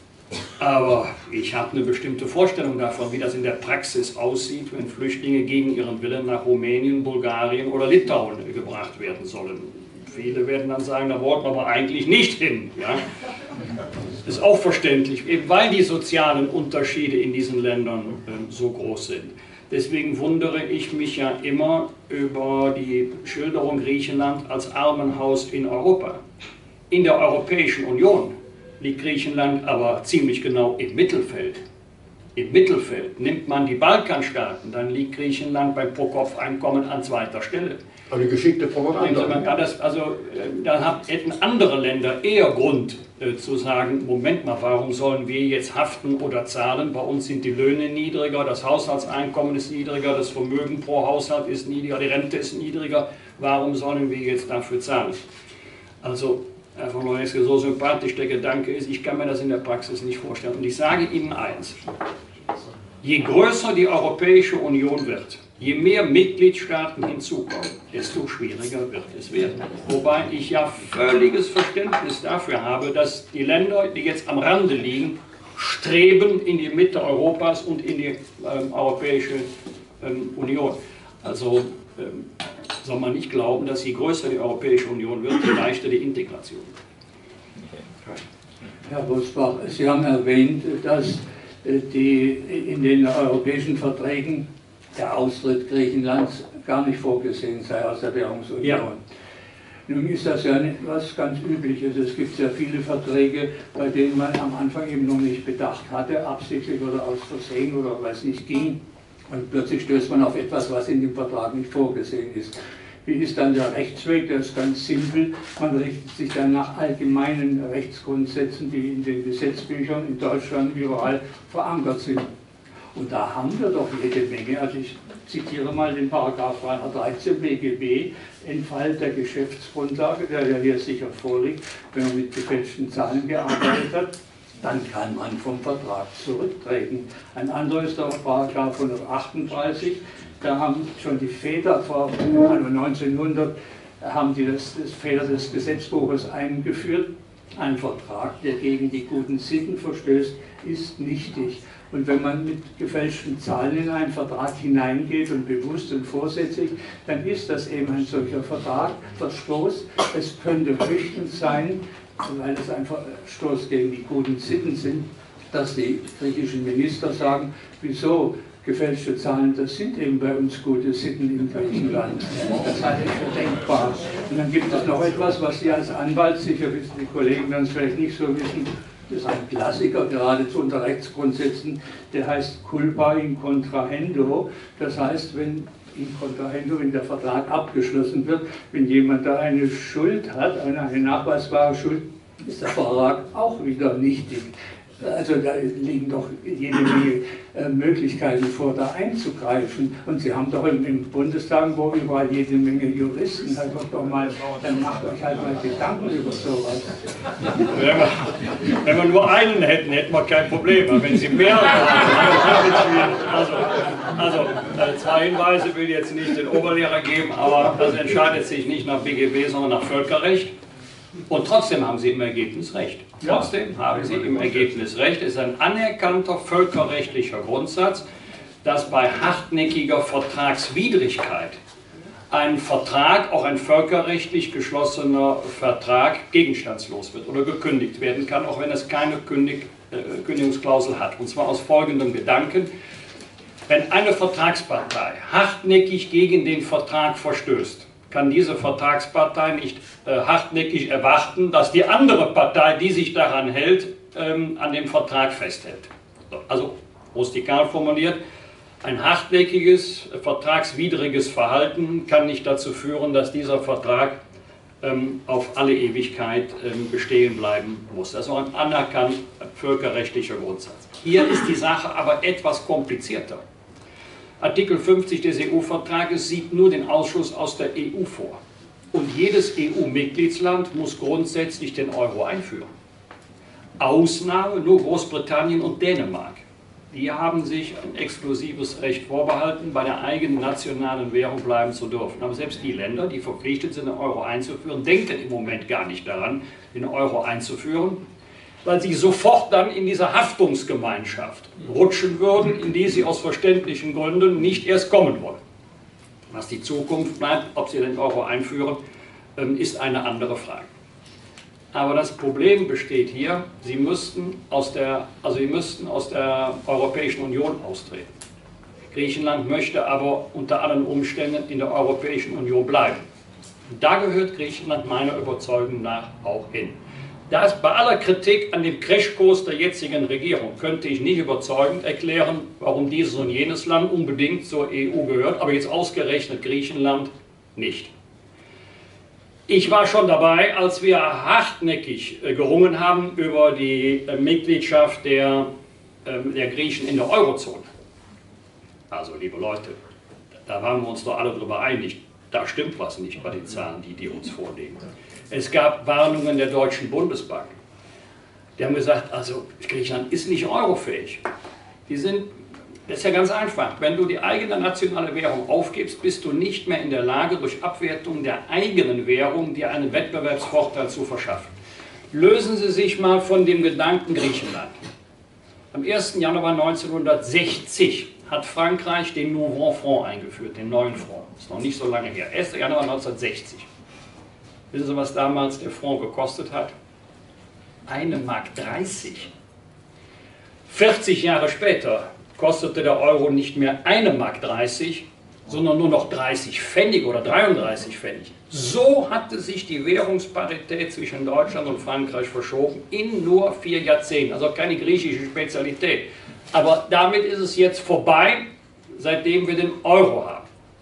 Aber ich habe eine bestimmte Vorstellung davon, wie das in der Praxis aussieht, wenn Flüchtlinge gegen ihren Willen nach Rumänien, Bulgarien oder Litauen gebracht werden sollen. Viele werden dann sagen, da wollten wir aber eigentlich nicht hin. Ja? Das ist auch verständlich, eben weil die sozialen Unterschiede in diesen Ländern äh, so groß sind. Deswegen wundere ich mich ja immer über die Schilderung Griechenland als Armenhaus in Europa. In der Europäischen Union liegt Griechenland aber ziemlich genau im Mittelfeld. Im Mittelfeld. Nimmt man die Balkanstaaten, dann liegt Griechenland beim Pro-Kopf-Einkommen an zweiter Stelle. Eine geschickte Propaganda. Also da hätten andere Länder eher Grund äh, zu sagen, Moment mal, warum sollen wir jetzt haften oder zahlen? Bei uns sind die Löhne niedriger, das Haushaltseinkommen ist niedriger, das Vermögen pro Haushalt ist niedriger, die Rente ist niedriger. Warum sollen wir jetzt dafür zahlen? Also, Herr von Loeske, so sympathisch der Gedanke ist, ich kann mir das in der Praxis nicht vorstellen. Und ich sage Ihnen eins, je größer die Europäische Union wird, je mehr Mitgliedstaaten hinzukommen, desto schwieriger wird es werden. Wobei ich ja völliges Verständnis dafür habe, dass die Länder, die jetzt am Rande liegen, streben in die Mitte Europas und in die ähm, Europäische ähm, Union. Also ähm, soll man nicht glauben, dass je größer die Europäische Union wird, je leichter die Integration. Herr Bosbach, Sie haben erwähnt, dass die in den europäischen Verträgen der Austritt Griechenlands gar nicht vorgesehen sei aus der Währungsunion. Ja. Nun ist das ja etwas ganz Übliches. Es gibt sehr viele Verträge, bei denen man am Anfang eben noch nicht bedacht hatte, absichtlich oder aus Versehen oder weil es nicht ging. Und plötzlich stößt man auf etwas, was in dem Vertrag nicht vorgesehen ist. Wie ist dann der Rechtsweg? Der ist ganz simpel. Man richtet sich dann nach allgemeinen Rechtsgrundsätzen, die in den Gesetzbüchern in Deutschland überall verankert sind. Und da haben wir doch jede Menge. Also ich zitiere mal den Paragraph dreihundertdreizehn B G B, Entfall der Geschäftsgrundlage, der ja hier sicher vorliegt, wenn man mit gefälschten Zahlen gearbeitet hat. Dann kann man vom Vertrag zurücktreten. Ein anderer ist der Paragraph hundertachtunddreißig. Da haben schon die Väter vor neunzehnhundert haben die das, das Väter des Gesetzbuches eingeführt. Ein Vertrag, der gegen die guten Sitten verstößt, ist nichtig. Und wenn man mit gefälschten Zahlen in einen Vertrag hineingeht und bewusst und vorsätzlich, dann ist das eben ein solcher Vertrag, Verstoß. Es könnte höchstens sein, weil es ein Verstoß gegen die guten Sitten sind, dass die griechischen Minister sagen, wieso gefälschte Zahlen, das sind eben bei uns gute Sitten in Griechenland. Das halte ich für denkbar. Und dann gibt es noch etwas, was Sie als Anwalt sicher wissen, die Kollegen werden es vielleicht nicht so wissen. Das ist ein Klassiker, geradezu unter Rechtsgrundsätzen, der heißt culpa in contrahendo. Das heißt, wenn in contrahendo, wenn der Vertrag abgeschlossen wird, wenn jemand da eine Schuld hat, eine, eine nachweisbare Schuld, ist der Vertrag auch wieder nichtig. Also da liegen doch jede Menge äh, Möglichkeiten vor, da einzugreifen. Und Sie haben doch im, im Bundestag, wo überall jede Menge Juristen, halt doch mal, dann macht euch halt mal Gedanken über sowas. Wenn wir, wenn wir nur einen hätten, hätten wir kein Problem. Aber wenn Sie mehrere haben, also, also äh, zwei Hinweise will ich jetzt nicht den Oberlehrer geben, aber das entscheidet sich nicht nach B G B, sondern nach Völkerrecht. Und trotzdem haben Sie im Ergebnis recht. Trotzdem haben Sie im Ergebnis recht. Es ist ein anerkannter völkerrechtlicher Grundsatz, dass bei hartnäckiger Vertragswidrigkeit ein Vertrag, auch ein völkerrechtlich geschlossener Vertrag, gegenstandslos wird oder gekündigt werden kann, auch wenn es keine Kündig, äh, Kündigungsklausel hat. Und zwar aus folgendem Gedanken: Wenn eine Vertragspartei hartnäckig gegen den Vertrag verstößt, kann diese Vertragspartei nicht äh, hartnäckig erwarten, dass die andere Partei, die sich daran hält, ähm, an dem Vertrag festhält. Also rustikal formuliert, ein hartnäckiges, vertragswidriges Verhalten kann nicht dazu führen, dass dieser Vertrag ähm, auf alle Ewigkeit ähm, bestehen bleiben muss. Das ist auch ein anerkannt völkerrechtlicher Grundsatz. Hier ist die Sache aber etwas komplizierter. Artikel fünfzig des E U-Vertrages sieht nur den Ausschluss aus der E U vor. Und jedes E U-Mitgliedsland muss grundsätzlich den Euro einführen. Ausnahme nur Großbritannien und Dänemark. Die haben sich ein exklusives Recht vorbehalten, bei der eigenen nationalen Währung bleiben zu dürfen. Aber selbst die Länder, die verpflichtet sind, den Euro einzuführen, denken im Moment gar nicht daran, den Euro einzuführen, weil sie sofort dann in diese Haftungsgemeinschaft rutschen würden, in die sie aus verständlichen Gründen nicht erst kommen wollen. Was die Zukunft bleibt, ob sie den Euro einführen, ist eine andere Frage. Aber das Problem besteht hier, Sie müssten aus der, also Sie müssten aus der Europäischen Union austreten. Griechenland möchte aber unter allen Umständen in der Europäischen Union bleiben. Da gehört Griechenland meiner Überzeugung nach auch hin. Das, bei aller Kritik an dem Crashkurs der jetzigen Regierung könnte ich nicht überzeugend erklären, warum dieses und jenes Land unbedingt zur E U gehört, aber jetzt ausgerechnet Griechenland nicht. Ich war schon dabei, als wir hartnäckig gerungen haben über die Mitgliedschaft der, der Griechen in der Eurozone. Also, liebe Leute, da waren wir uns doch alle darüber einig, da stimmt was nicht bei den Zahlen, die die uns vorlegen. Es gab Warnungen der Deutschen Bundesbank. Die haben gesagt, also Griechenland ist nicht eurofähig. Die sind, das ist ja ganz einfach, wenn du die eigene nationale Währung aufgibst, bist du nicht mehr in der Lage, durch Abwertung der eigenen Währung dir einen Wettbewerbsvorteil zu verschaffen. Lösen Sie sich mal von dem Gedanken Griechenland. Am ersten Januar neunzehnhundertsechzig hat Frankreich den Nouveau Franc eingeführt, den neuen Franc. Das ist noch nicht so lange her. erster Januar neunzehnhundertsechzig. Wissen Sie, was damals der Franc gekostet hat? eine Mark dreißig. vierzig Jahre später kostete der Euro nicht mehr eine Mark dreißig, sondern nur noch dreißig Pfennig oder dreiunddreißig Pfennig. So hatte sich die Währungsparität zwischen Deutschland und Frankreich verschoben in nur vier Jahrzehnten. Also keine griechische Spezialität. Aber damit ist es jetzt vorbei, seitdem wir den Euro haben.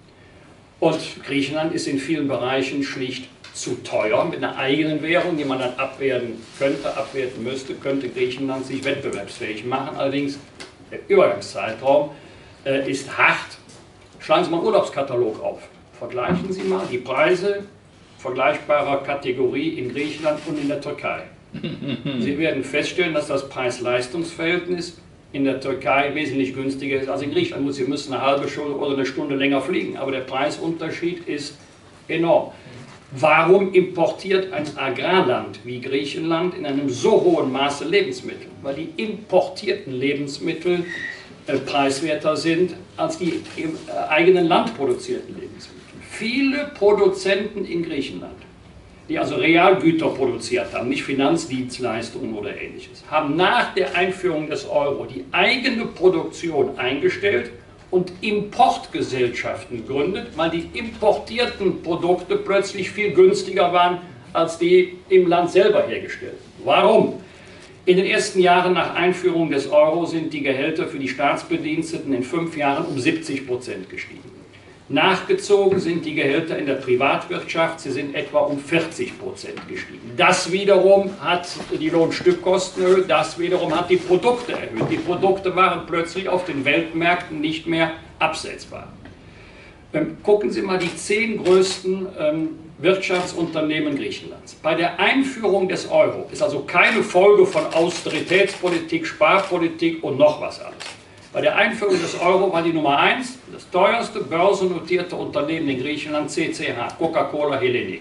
Und Griechenland ist in vielen Bereichen schlicht zu teuer. Mit einer eigenen Währung, die man dann abwerten könnte, abwerten müsste, könnte Griechenland sich wettbewerbsfähig machen. Allerdings der Übergangszeitraum äh, ist hart. Schlagen Sie mal einen Urlaubskatalog auf. Vergleichen Sie mal die Preise vergleichbarer Kategorie in Griechenland und in der Türkei. Sie werden feststellen, dass das Preis-Leistungs-Verhältnis in der Türkei wesentlich günstiger ist als in Griechenland. Sie müssen eine halbe Stunde oder eine Stunde länger fliegen, aber der Preisunterschied ist enorm. Warum importiert ein Agrarland wie Griechenland in einem so hohen Maße Lebensmittel? Weil die importierten Lebensmittel äh, preiswerter sind als die im äh, eigenen Land produzierten Lebensmittel. Viele Produzenten in Griechenland, die also Realgüter produziert haben, nicht Finanzdienstleistungen oder Ähnliches, haben nach der Einführung des Euro die eigene Produktion eingestellt und Importgesellschaften gegründet, weil die importierten Produkte plötzlich viel günstiger waren als die im Land selber hergestellten. Warum? In den ersten Jahren nach Einführung des Euro sind die Gehälter für die Staatsbediensteten in fünf Jahren um siebzig Prozent gestiegen. Nachgezogen sind die Gehälter in der Privatwirtschaft, sie sind etwa um vierzig Prozent gestiegen. Das wiederum hat die Lohnstückkosten erhöht, das wiederum hat die Produkte erhöht. Die Produkte waren plötzlich auf den Weltmärkten nicht mehr absetzbar. Ähm, gucken Sie mal die zehn größten ähm, Wirtschaftsunternehmen Griechenlands. Bei der Einführung des Euro ist also keine Folge von Austeritätspolitik, Sparpolitik und noch was alles. Bei der Einführung des Euro war die Nummer eins, das teuerste börsennotierte Unternehmen in Griechenland, C C H, Coca-Cola Hellenic.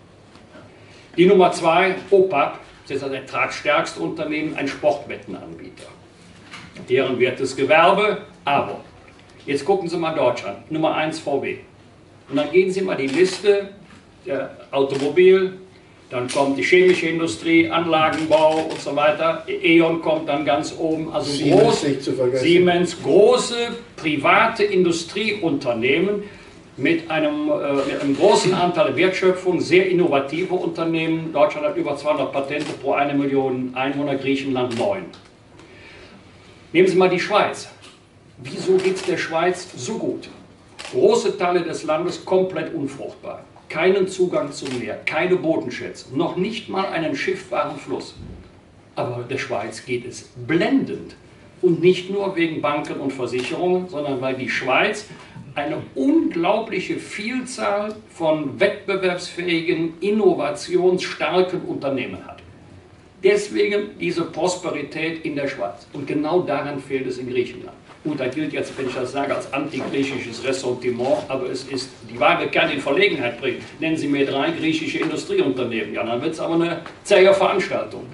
Die Nummer zwei, O P A P, das ist das ertragsstärkste Unternehmen, ein Sportwettenanbieter. Deren wertes Gewerbe, aber. Jetzt gucken Sie mal Deutschland, Nummer eins V W. Und dann gehen Sie mal die Liste der Automobil, dann kommt die chemische Industrie, Anlagenbau und so weiter. E.ON kommt dann ganz oben. Also Siemens, groß, nicht zu vergessen. Siemens, große private Industrieunternehmen mit einem, äh, mit einem großen Anteil Wertschöpfung, sehr innovative Unternehmen. Deutschland hat über zweihundert Patente pro eine Million Einwohner, Griechenland neun. Nehmen Sie mal die Schweiz. Wieso geht es der Schweiz so gut? Große Teile des Landes komplett unfruchtbar. Keinen Zugang zum Meer, keine Bodenschätze, noch nicht mal einen schiffbaren Fluss. Aber der Schweiz geht es blendend. Und nicht nur wegen Banken und Versicherungen, sondern weil die Schweiz eine unglaubliche Vielzahl von wettbewerbsfähigen, innovationsstarken Unternehmen hat. Deswegen diese Prosperität in der Schweiz. Und genau daran fehlt es in Griechenland. Gut, da gilt jetzt, wenn ich das sage, als antigriechisches Ressentiment, aber es ist, die Waage kann in Verlegenheit bringen. Nennen Sie mir drei griechische Industrieunternehmen, ja, dann wird es aber eine zähe Veranstaltung.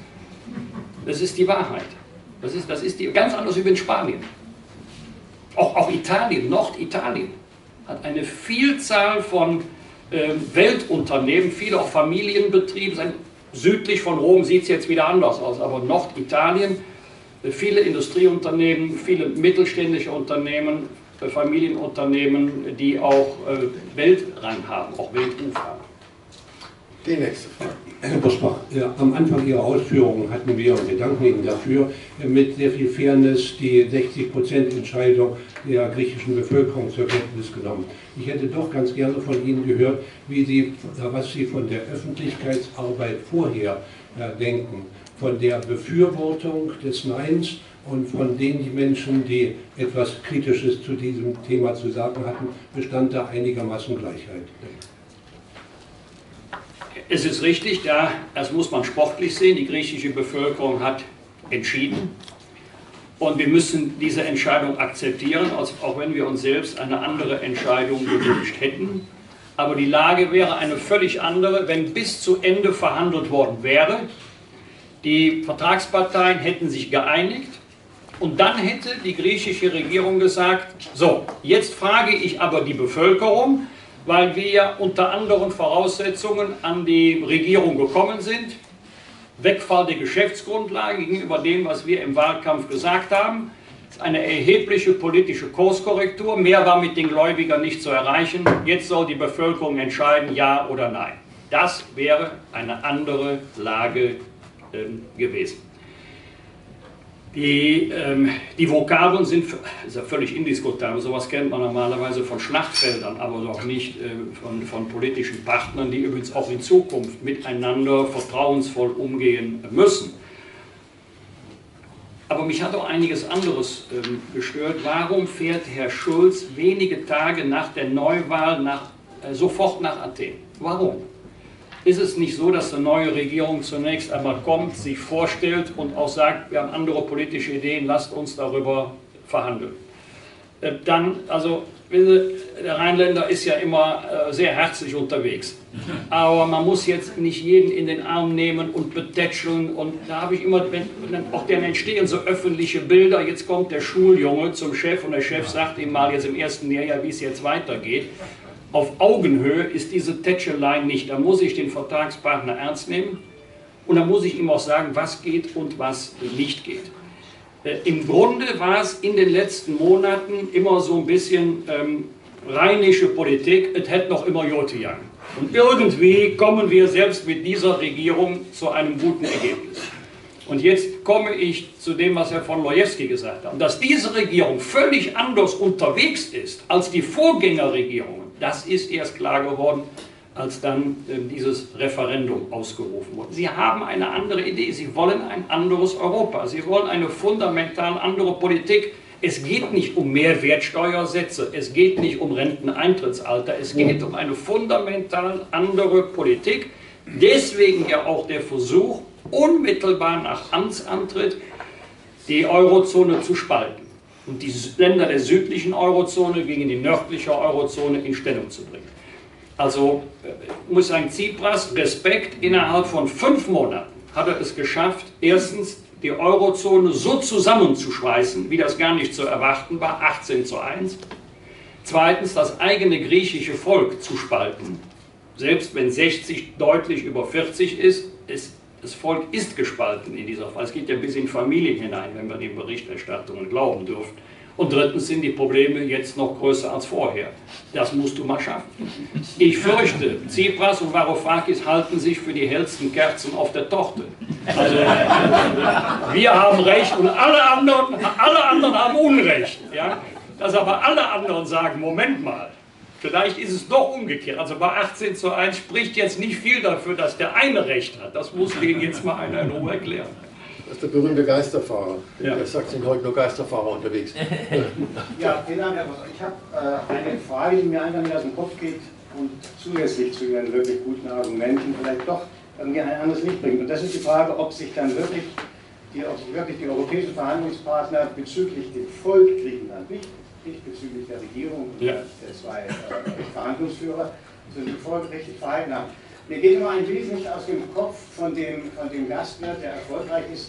Das ist die Wahrheit. Das ist, das ist die, ganz anders wie in Spanien. Auch, auch Italien, Norditalien, hat eine Vielzahl von äh, Weltunternehmen, viele auch Familienbetriebe, sind südlich von Rom sieht es jetzt wieder anders aus, aber Norditalien, äh, viele Industrieunternehmen, viele mittelständische Unternehmen, äh, Familienunternehmen, die auch äh, Weltrang haben, auch Weltruf haben. Die nächste Frage. Herr Bosbach, ja, am Anfang Ihrer Ausführungen hatten wir, und wir danken Ihnen dafür, mit sehr viel Fairness die sechzig Prozent Entscheidung der griechischen Bevölkerung zur Kenntnis genommen. Ich hätte doch ganz gerne von Ihnen gehört, wie Sie, was Sie von der Öffentlichkeitsarbeit vorher äh, denken, von der Befürwortung des Neins und von den Menschen, die etwas Kritisches zu diesem Thema zu sagen hatten, bestand da einigermaßen Gleichheit. Es ist richtig, da, das muss man sportlich sehen, die griechische Bevölkerung hat entschieden und wir müssen diese Entscheidung akzeptieren, auch wenn wir uns selbst eine andere Entscheidung gewünscht hätten. Aber die Lage wäre eine völlig andere, wenn bis zu Ende verhandelt worden wäre. Die Vertragsparteien hätten sich geeinigt und dann hätte die griechische Regierung gesagt, so, jetzt frage ich aber die Bevölkerung, weil wir unter anderen Voraussetzungen an die Regierung gekommen sind. Wegfall der Geschäftsgrundlage gegenüber dem, was wir im Wahlkampf gesagt haben. Das ist eine erhebliche politische Kurskorrektur. Mehr war mit den Gläubigern nicht zu erreichen. Jetzt soll die Bevölkerung entscheiden, ja oder nein. Das wäre eine andere Lage ähm, gewesen. Die, ähm, die Vokabeln sind, ist ja völlig indiskutabel, sowas kennt man normalerweise von Schlachtfeldern, aber doch nicht äh, von, von politischen Partnern, die übrigens auch in Zukunft miteinander vertrauensvoll umgehen müssen. Aber mich hat auch einiges anderes ähm, gestört. Warum fährt Herr Schulz wenige Tage nach der Neuwahl nach, äh, sofort nach Athen? Warum? Ist es nicht so, dass eine neue Regierung zunächst einmal kommt, sich vorstellt und auch sagt, wir haben andere politische Ideen, lasst uns darüber verhandeln? Dann, also, der Rheinländer ist ja immer sehr herzlich unterwegs, aber man muss jetzt nicht jeden in den Arm nehmen und betätscheln und da habe ich immer, wenn, auch dann entstehen so öffentliche Bilder, jetzt kommt der Schuljunge zum Chef und der Chef sagt ihm mal jetzt im ersten Lehrjahr, wie es jetzt weitergeht. Auf Augenhöhe ist diese Tätschelei nicht. Da muss ich den Vertragspartner ernst nehmen und da muss ich ihm auch sagen, was geht und was nicht geht. Äh, Im Grunde war es in den letzten Monaten immer so ein bisschen ähm, rheinische Politik, es hätte noch immer Jote jagen. Und irgendwie kommen wir selbst mit dieser Regierung zu einem guten Ergebnis. Und jetzt komme ich zu dem, was Herr von Lojewski gesagt hat. Und dass diese Regierung völlig anders unterwegs ist als die Vorgängerregierungen, das ist erst klar geworden, als dann äh, dieses Referendum ausgerufen wurde. Sie haben eine andere Idee, Sie wollen ein anderes Europa, Sie wollen eine fundamental andere Politik. Es geht nicht um Mehrwertsteuersätze, es geht nicht um Renteneintrittsalter, es geht um eine fundamental andere Politik. Deswegen ja auch der Versuch, unmittelbar nach Amtsantritt die Eurozone zu spalten und die Länder der südlichen Eurozone gegen die nördliche Eurozone in Stellung zu bringen. Also ich muss sagen, Tsipras, Respekt, innerhalb von fünf Monaten hat er es geschafft, erstens die Eurozone so zusammenzuschweißen, wie das gar nicht zu erwarten war, achtzehn zu eins. Zweitens das eigene griechische Volk zu spalten, selbst wenn sechzig deutlich über vierzig ist, ist das Volk ist gespalten in dieser Phase. Es geht ja bis in Familien hinein, wenn wir den Berichterstattungen glauben dürfen. Und drittens sind die Probleme jetzt noch größer als vorher. Das musst du mal schaffen. Ich fürchte, Tsipras und Varoufakis halten sich für die hellsten Kerzen auf der Torte. Also, wir haben Recht und alle anderen, alle anderen haben Unrecht. Ja? Dass aber alle anderen sagen, Moment mal, vielleicht ist es doch umgekehrt. Also bei achtzehn zu eins spricht jetzt nicht viel dafür, dass der eine Recht hat. Das muss mir jetzt mal einer in Ruhe erklären. Das ist der berühmte Geisterfahrer. Ja. Der sagt, sind heute nur Geisterfahrer unterwegs. Ja, vielen Dank, Herr Boss. Ich habe äh, eine Frage, die mir einfach nicht aus dem Kopf geht und zusätzlich zu Ihren wirklich guten Argumenten vielleicht doch irgendwie ein anderes Licht bringt. Und das ist die Frage, ob sich dann wirklich die, ob sich wirklich die europäischen Verhandlungspartner bezüglich dem Volk Griechenland, nicht, nicht bezüglich der Regierung und ja. der zwei äh, Verhandlungsführer, sondern die Volk richtig verhalten haben. Mir geht immer ein Wesen nicht aus dem Kopf von dem, von dem Gastwirt, der erfolgreich ist,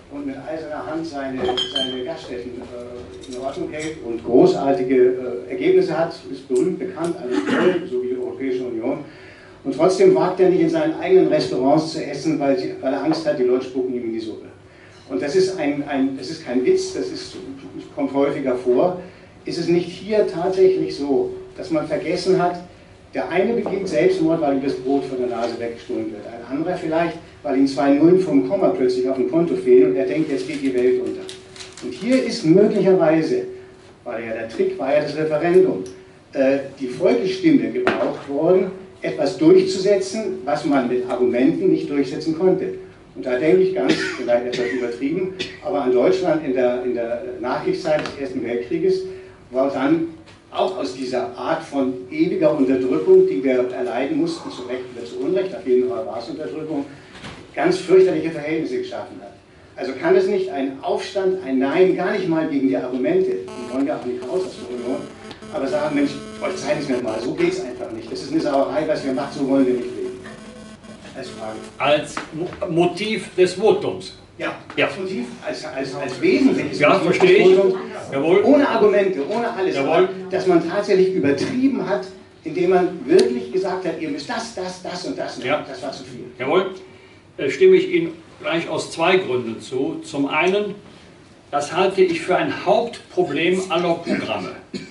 und mit eiserner Hand seine, seine Gaststätten äh, in Ordnung hält und großartige äh, Ergebnisse hat, ist berühmt bekannt, alles toll, so wie die Europäische Union. Und trotzdem wagt er nicht in seinen eigenen Restaurants zu essen, weil, sie, weil er Angst hat, die Leute spucken ihm in die Suppe. Und das ist, ein, ein, das ist kein Witz, das ist, kommt häufiger vor. Ist es nicht hier tatsächlich so, dass man vergessen hat, der eine beginnt Selbstmord, weil ihm das Brot von der Nase weggestohlen wird. Ein anderer vielleicht, weil ihm zwei Nullen vom Komma plötzlich auf dem Konto fehlen und er denkt, jetzt geht die Welt unter. Und hier ist möglicherweise, weil ja der Trick war ja das Referendum, äh, die Volksstimme gebraucht worden, etwas durchzusetzen, was man mit Argumenten nicht durchsetzen konnte. Und da denke ich ganz, vielleicht etwas übertrieben, aber an Deutschland in der, in der Nachkriegszeit des Ersten Weltkrieges, war dann auch aus dieser Art von ewiger Unterdrückung, die wir erleiden mussten, zu Recht oder zu Unrecht, auf jeden Fall war es Unterdrückung, ganz fürchterliche Verhältnisse geschaffen hat. Also kann es nicht ein Aufstand, ein Nein, gar nicht mal gegen die Argumente, die wollen ja auch nicht raus aus der Union, aber sagen, Mensch, euch zeigen es mir mal, so geht es einfach nicht. Das ist eine Sauerei, was ihr macht, so wollen wir nicht leben. Als Frage. Als Motiv des Votums. Ja, ja. Als Motiv, als, als, als wesentliches ja, Motiv verstehe des Votums. Ich. Jawohl. Ohne Argumente, ohne alles. Jawohl. Dass man tatsächlich übertrieben hat, indem man wirklich gesagt hat, ihr müsst das, das, das und das machen. Ja. Das war zu viel. Jawohl. Äh, stimme ich Ihnen gleich aus zwei Gründen zu. Zum einen, das halte ich für ein Hauptproblem aller Programme.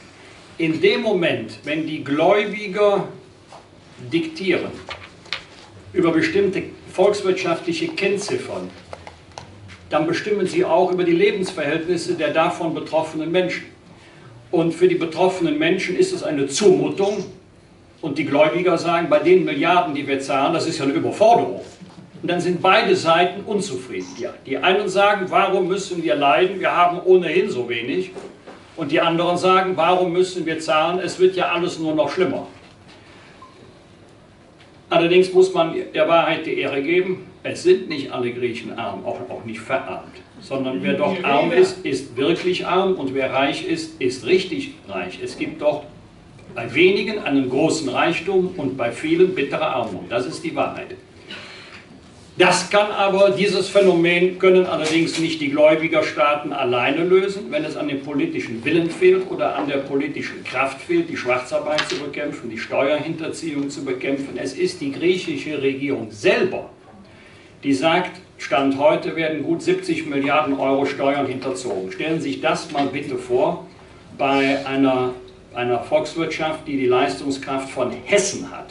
In dem Moment, wenn die Gläubiger diktieren über bestimmte volkswirtschaftliche Kennziffern, dann bestimmen sie auch über die Lebensverhältnisse der davon betroffenen Menschen. Und für die betroffenen Menschen ist es eine Zumutung. Und die Gläubiger sagen, bei den Milliarden, die wir zahlen, das ist ja eine Überforderung. Und dann sind beide Seiten unzufrieden. Ja, die einen sagen, warum müssen wir leiden, wir haben ohnehin so wenig. Und die anderen sagen, warum müssen wir zahlen, es wird ja alles nur noch schlimmer. Allerdings muss man der Wahrheit die Ehre geben, es sind nicht alle Griechen arm, auch, auch nicht verarmt. Sondern wer dort arm ist, ist wirklich arm und wer reich ist, ist richtig reich. Es gibt dort bei wenigen einen großen Reichtum und bei vielen bittere Armut. Das ist die Wahrheit. Das kann aber, dieses Phänomen können allerdings nicht die Gläubigerstaaten alleine lösen, wenn es an dem politischen Willen fehlt oder an der politischen Kraft fehlt, die Schwarzarbeit zu bekämpfen, die Steuerhinterziehung zu bekämpfen. Es ist die griechische Regierung selber, die sagt, Stand heute werden gut siebzig Milliarden Euro Steuern hinterzogen. Stellen Sie sich das mal bitte vor, bei einer, einer Volkswirtschaft, die die Leistungskraft von Hessen hat.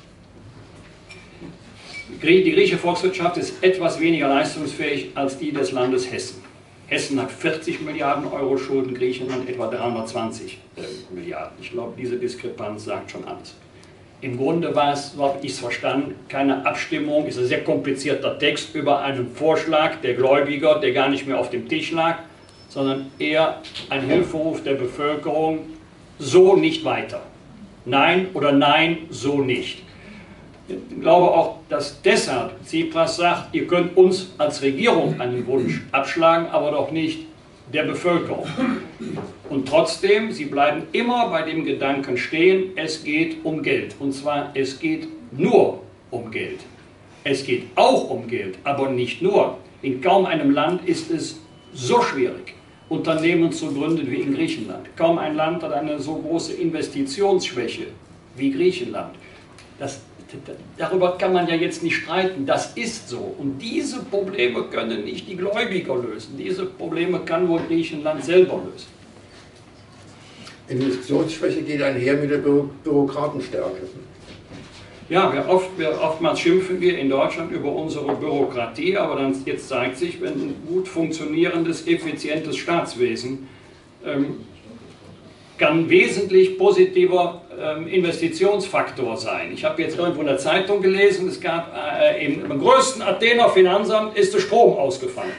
Die griechische Volkswirtschaft ist etwas weniger leistungsfähig als die des Landes Hessen. Hessen hat vierzig Milliarden Euro Schulden, Griechenland etwa dreihundertzwanzig Milliarden. Ich glaube, diese Diskrepanz sagt schon alles. Im Grunde war es, so habe ich es verstanden, keine Abstimmung, ist ein sehr komplizierter Text über einen Vorschlag der Gläubiger, der gar nicht mehr auf dem Tisch lag, sondern eher ein Hilferuf der Bevölkerung, so nicht weiter. Nein oder nein, so nicht. Ich glaube auch, dass deshalb Tsipras sagt, ihr könnt uns als Regierung einen Wunsch abschlagen, aber doch nicht der Bevölkerung. Und trotzdem, sie bleiben immer bei dem Gedanken stehen, es geht um Geld. Und zwar, es geht nur um Geld. Es geht auch um Geld, aber nicht nur. In kaum einem Land ist es so schwierig, Unternehmen zu gründen wie in Griechenland. Kaum ein Land hat eine so große Investitionsschwäche wie Griechenland. Das Darüber kann man ja jetzt nicht streiten, das ist so. Und diese Probleme können nicht die Gläubiger lösen. Diese Probleme kann nur Griechenland selber lösen. Investitionsschwäche geht einher mit der Bü Bürokratenstärke. Ja, wir oft, wir, oftmals schimpfen wir in Deutschland über unsere Bürokratie, aber dann jetzt zeigt sich, wenn ein gut funktionierendes, effizientes Staatswesen ähm, kann wesentlich positiver ähm, Investitionsfaktor sein. Ich habe jetzt irgendwo in der Zeitung gelesen, es gab äh, im, im größten Athener Finanzamt ist der Strom ausgefallen.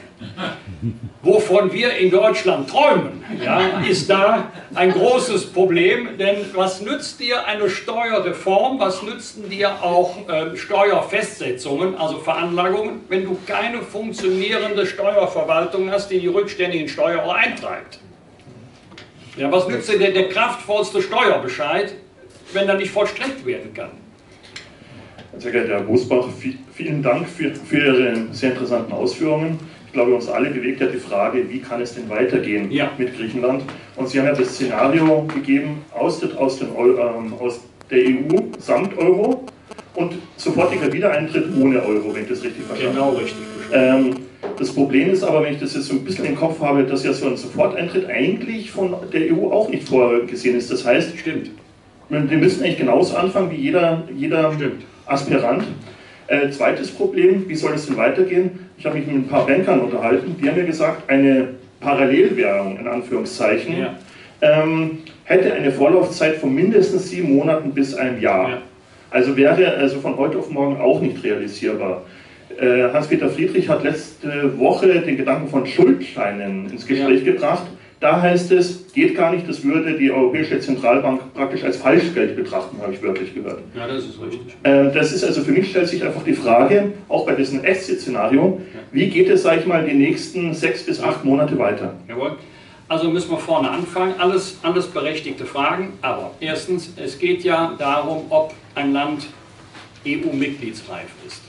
Wovon wir in Deutschland träumen, ja, ist da ein großes Problem, denn was nützt dir eine Steuerreform, was nützen dir auch äh, Steuerfestsetzungen, also Veranlagungen, wenn du keine funktionierende Steuerverwaltung hast, die die rückständigen Steuern eintreibt? Ja, was nützt dir der, der kraftvollste Steuerbescheid, wenn er nicht vollstreckt werden kann? Sehr geehrter Herr Bosbach, vielen Dank für, für Ihre sehr interessanten Ausführungen. ich glaube, uns alle bewegt ja die Frage, wie kann es denn weitergehen ja. mit Griechenland? Und Sie haben ja das Szenario gegeben, Austritt aus, den Eu ähm, aus der E U samt Euro und sofortiger Wiedereintritt ohne Euro, wenn ich das richtig verstanden habe. Genau richtig. Ähm, das Problem ist aber, wenn ich das jetzt so ein bisschen im Kopf habe, dass ja so ein Soforteintritt eigentlich von der E U auch nicht vorgesehen ist. Das heißt, stimmt. Wir müssen eigentlich genauso anfangen wie jeder, jeder Aspirant. Äh, zweites Problem, wie soll es denn weitergehen? Ich habe mich mit ein paar Bankern unterhalten, die haben mir gesagt, eine Parallelwährung, in Anführungszeichen, ja. ähm, hätte eine Vorlaufzeit von mindestens sieben Monaten bis einem Jahr. Ja. Also wäre also von heute auf morgen auch nicht realisierbar. Äh, Hans-Peter Friedrich hat letzte Woche den Gedanken von Schuldscheinen ins Gespräch ja. gebracht. Da heißt es, geht gar nicht, das würde die Europäische Zentralbank praktisch als Falschgeld betrachten, habe ich wörtlich gehört. Ja, das ist richtig. Äh, das ist also für mich stellt sich einfach die Frage, auch bei diesem Exit-Szenario, ja. wie geht es, sage ich mal, die nächsten sechs bis acht Monate weiter? Jawohl. Also müssen wir vorne anfangen. Alles, alles berechtigte Fragen, aber erstens, es geht ja darum, ob ein Land E U-mitgliedsreif ist.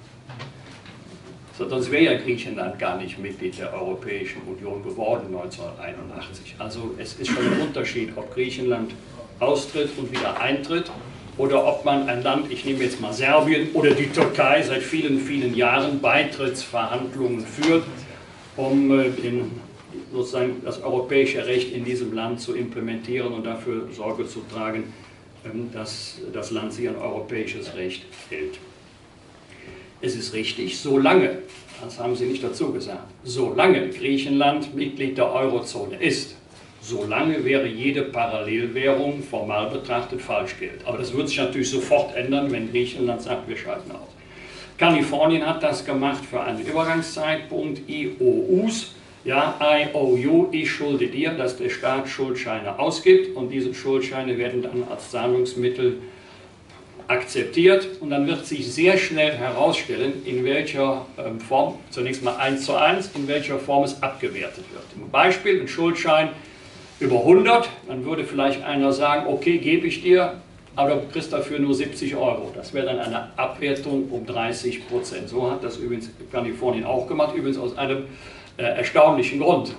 Sonst wäre ja Griechenland gar nicht Mitglied der Europäischen Union geworden neunzehnhunderteinundachtzig. Also es ist schon ein Unterschied, ob Griechenland austritt und wieder eintritt oder ob man ein Land, ich nehme jetzt mal Serbien oder die Türkei, seit vielen, vielen Jahren Beitrittsverhandlungen führt, um den, sozusagen das europäische Recht in diesem Land zu implementieren und dafür Sorge zu tragen, dass das Land sich an europäisches Recht hält. Es ist richtig, solange, das haben Sie nicht dazu gesagt, solange Griechenland Mitglied der Eurozone ist, solange wäre jede Parallelwährung formal betrachtet Falschgeld. Aber das wird sich natürlich sofort ändern, wenn Griechenland sagt, wir schalten aus. Kalifornien hat das gemacht für einen Übergangszeitpunkt, I O Us, ja, I O U, ich schulde dir, dass der Staat Schuldscheine ausgibt und diese Schuldscheine werden dann als Zahlungsmittel akzeptiert und dann wird sich sehr schnell herausstellen, in welcher ähm, Form, zunächst mal eins zu eins, in welcher Form es abgewertet wird. Ein Beispiel, ein Schuldschein über hundert, dann würde vielleicht einer sagen, okay, gebe ich dir, aber du kriegst dafür nur siebzig Euro. Das wäre dann eine Abwertung um dreißig Prozent. So hat das übrigens Kalifornien auch gemacht, übrigens aus einem äh, erstaunlichen Grund.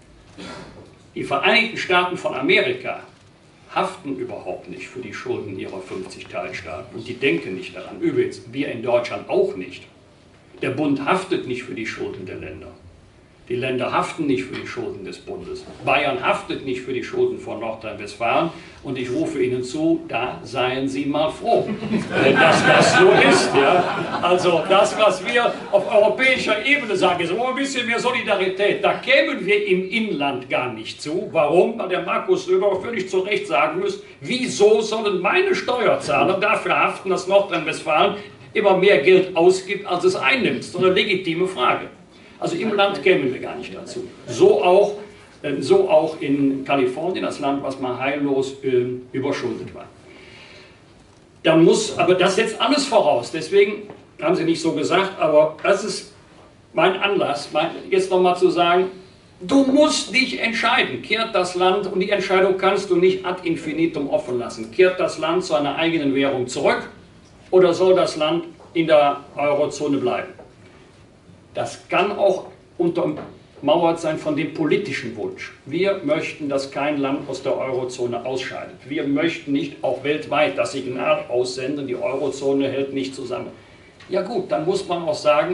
Die Vereinigten Staaten von Amerika haften überhaupt nicht für die Schulden ihrer fünfzig Teilstaaten und die denken nicht daran. Übrigens, wir in Deutschland auch nicht. Der Bund haftet nicht für die Schulden der Länder. Die Länder haften nicht für die Schulden des Bundes. Bayern haftet nicht für die Schulden von Nordrhein-Westfalen. Und ich rufe Ihnen zu, da seien Sie mal froh, dass das so ist. Ja? Also das, was wir auf europäischer Ebene sagen, ist immer ein bisschen mehr Solidarität. Da kämen wir im Inland gar nicht zu. Warum? Weil der Markus Söder völlig zu Recht sagen muss, wieso sollen meine Steuerzahler dafür haften, dass Nordrhein-Westfalen immer mehr Geld ausgibt, als es einnimmt? Das ist eine legitime Frage. Also im Land kämen wir gar nicht dazu. So auch, äh, so auch in Kalifornien, das Land, was mal heillos äh, überschuldet war. Da muss, aber das setzt alles voraus, deswegen haben Sie nicht so gesagt, aber das ist mein Anlass, mein, jetzt nochmal zu sagen, du musst dich entscheiden, kehrt das Land, und die Entscheidung kannst du nicht ad infinitum offen lassen, kehrt das Land zu einer eigenen Währung zurück oder soll das Land in der Eurozone bleiben? Das kann auch untermauert sein von dem politischen Wunsch. Wir möchten, dass kein Land aus der Eurozone ausscheidet. Wir möchten nicht auch weltweit das Signal aussenden, die Eurozone hält nicht zusammen. Ja gut, dann muss man auch sagen,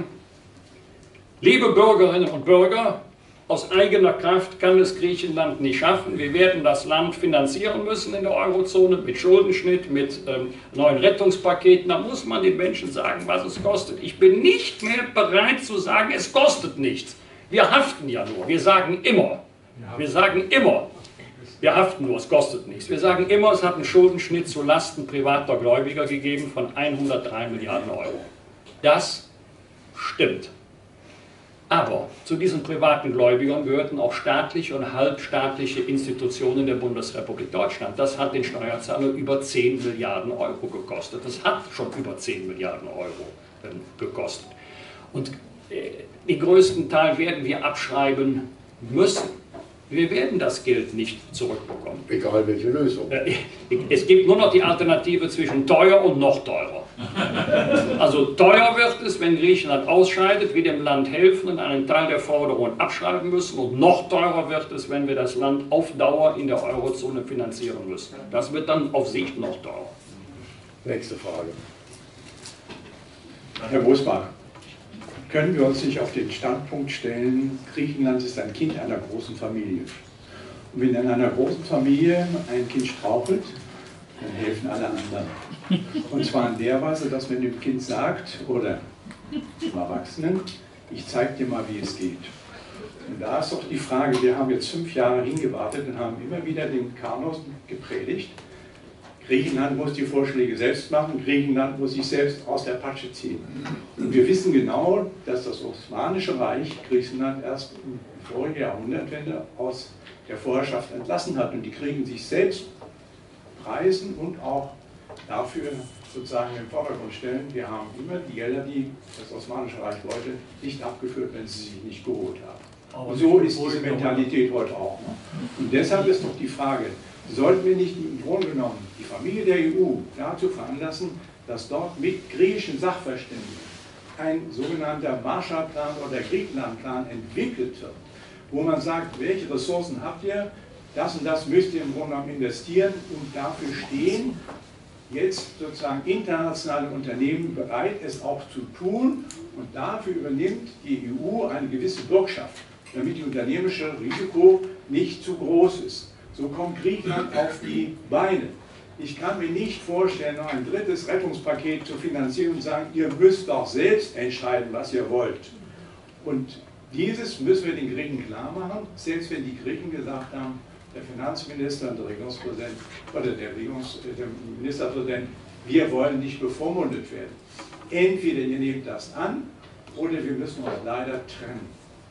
liebe Bürgerinnen und Bürger, aus eigener Kraft kann es Griechenland nicht schaffen. Wir werden das Land finanzieren müssen in der Eurozone mit Schuldenschnitt, mit ähm, neuen Rettungspaketen. Da muss man den Menschen sagen, was es kostet. Ich bin nicht mehr bereit zu sagen, es kostet nichts. Wir haften ja nur. Wir sagen immer, wir sagen immer, wir haften nur, es kostet nichts. Wir sagen immer, es hat einen Schuldenschnitt zu Lasten privater Gläubiger gegeben von hundertdrei Milliarden Euro. Das stimmt. Aber zu diesen privaten Gläubigern gehörten auch staatliche und halbstaatliche Institutionen der Bundesrepublik Deutschland. Das hat den Steuerzahler über zehn Milliarden Euro gekostet. Das hat schon über zehn Milliarden Euro äh, gekostet. Und äh, den größten Teil werden wir abschreiben müssen. Wir werden das Geld nicht zurückbekommen. Egal welche Lösung. Äh, es gibt nur noch die Alternative zwischen teuer und noch teurer. Also teuer wird es, wenn Griechenland ausscheidet, wir dem Land helfen und einen Teil der Forderungen abschreiben müssen. Und noch teurer wird es, wenn wir das Land auf Dauer in der Eurozone finanzieren müssen. Das wird dann auf Sicht noch teurer. Nächste Frage. Herr Bosbach, können wir uns nicht auf den Standpunkt stellen, Griechenland ist ein Kind einer großen Familie. Und wenn in einer großen Familie ein Kind strauchelt, dann helfen alle anderen. Und zwar in der Weise, dass man dem Kind sagt, oder dem Erwachsenen, ich zeige dir mal, wie es geht. Und da ist doch die Frage, wir haben jetzt fünf Jahre hingewartet und haben immer wieder den Kanon gepredigt, Griechenland muss die Vorschläge selbst machen, Griechenland muss sich selbst aus der Patsche ziehen. Und wir wissen genau, dass das Osmanische Reich Griechenland erst im vorigen Jahrhundertwende aus der Vorherrschaft entlassen hat. Und die kriegen sich selbst preisen und auch dafür sozusagen in den Vordergrund stellen. Wir haben immer die Gelder, die das Osmanische Reich wollte, nicht abgeführt, wenn sie sich nicht geholt haben. Und so ist diese Mentalität heute auch noch. Und deshalb ist doch die Frage, sollten wir nicht im Grunde genommen die Familie der E U dazu veranlassen, dass dort mit griechischen Sachverständigen ein sogenannter Marshallplan oder Griechenlandplan entwickelt wird, wo man sagt, welche Ressourcen habt ihr, das und das müsst ihr im Grunde genommen investieren und dafür stehen jetzt sozusagen internationale Unternehmen bereit, es auch zu tun, und dafür übernimmt die E U eine gewisse Bürgschaft, damit die unternehmerische Risiko nicht zu groß ist. So kommt Griechenland auf die Beine. Ich kann mir nicht vorstellen, noch ein drittes Rettungspaket zu finanzieren und sagen, ihr müsst doch selbst entscheiden, was ihr wollt. Und dieses müssen wir den Griechen klar machen, selbst wenn die Griechen gesagt haben, der Finanzminister und der Regierungspräsident oder der, Regierungs-, der Ministerpräsident, wir wollen nicht bevormundet werden. Entweder ihr nehmt das an oder wir müssen uns leider trennen.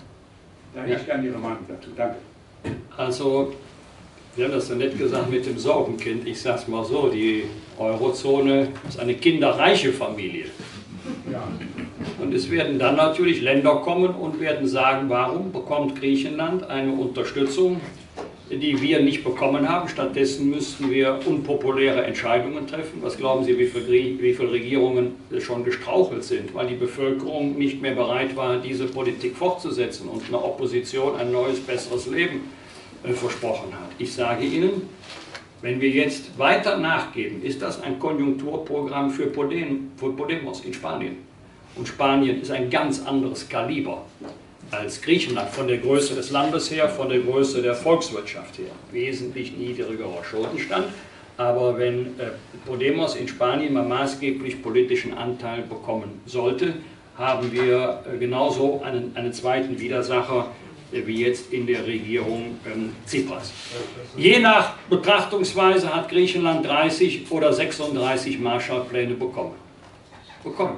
Da hätte ich gerne Ihre Meinung dazu. Danke. Also, Sie haben das so nett gesagt mit dem Sorgenkind. Ich sage es mal so, die Eurozone ist eine kinderreiche Familie. Ja. Und es werden dann natürlich Länder kommen und werden sagen, warum bekommt Griechenland eine Unterstützung, die wir nicht bekommen haben. Stattdessen müssten wir unpopuläre Entscheidungen treffen. Was glauben Sie, wie viele, wie viele Regierungen schon gestrauchelt sind, weil die Bevölkerung nicht mehr bereit war, diese Politik fortzusetzen und eine Opposition ein neues, besseres Leben äh, versprochen hat. Ich sage Ihnen, wenn wir jetzt weiter nachgeben, ist das ein Konjunkturprogramm für Podemos in Spanien. Und Spanien ist ein ganz anderes Kaliber als Griechenland, von der Größe des Landes her, von der Größe der Volkswirtschaft her. Wesentlich niedrigerer Schuldenstand. Aber wenn äh, Podemos in Spanien mal maßgeblich politischen Anteil bekommen sollte, haben wir äh, genauso einen, einen zweiten Widersacher äh, wie jetzt in der Regierung ähm, Tsipras. Je nach Betrachtungsweise hat Griechenland dreißig oder sechsunddreißig Marshallpläne bekommen. Bekommen.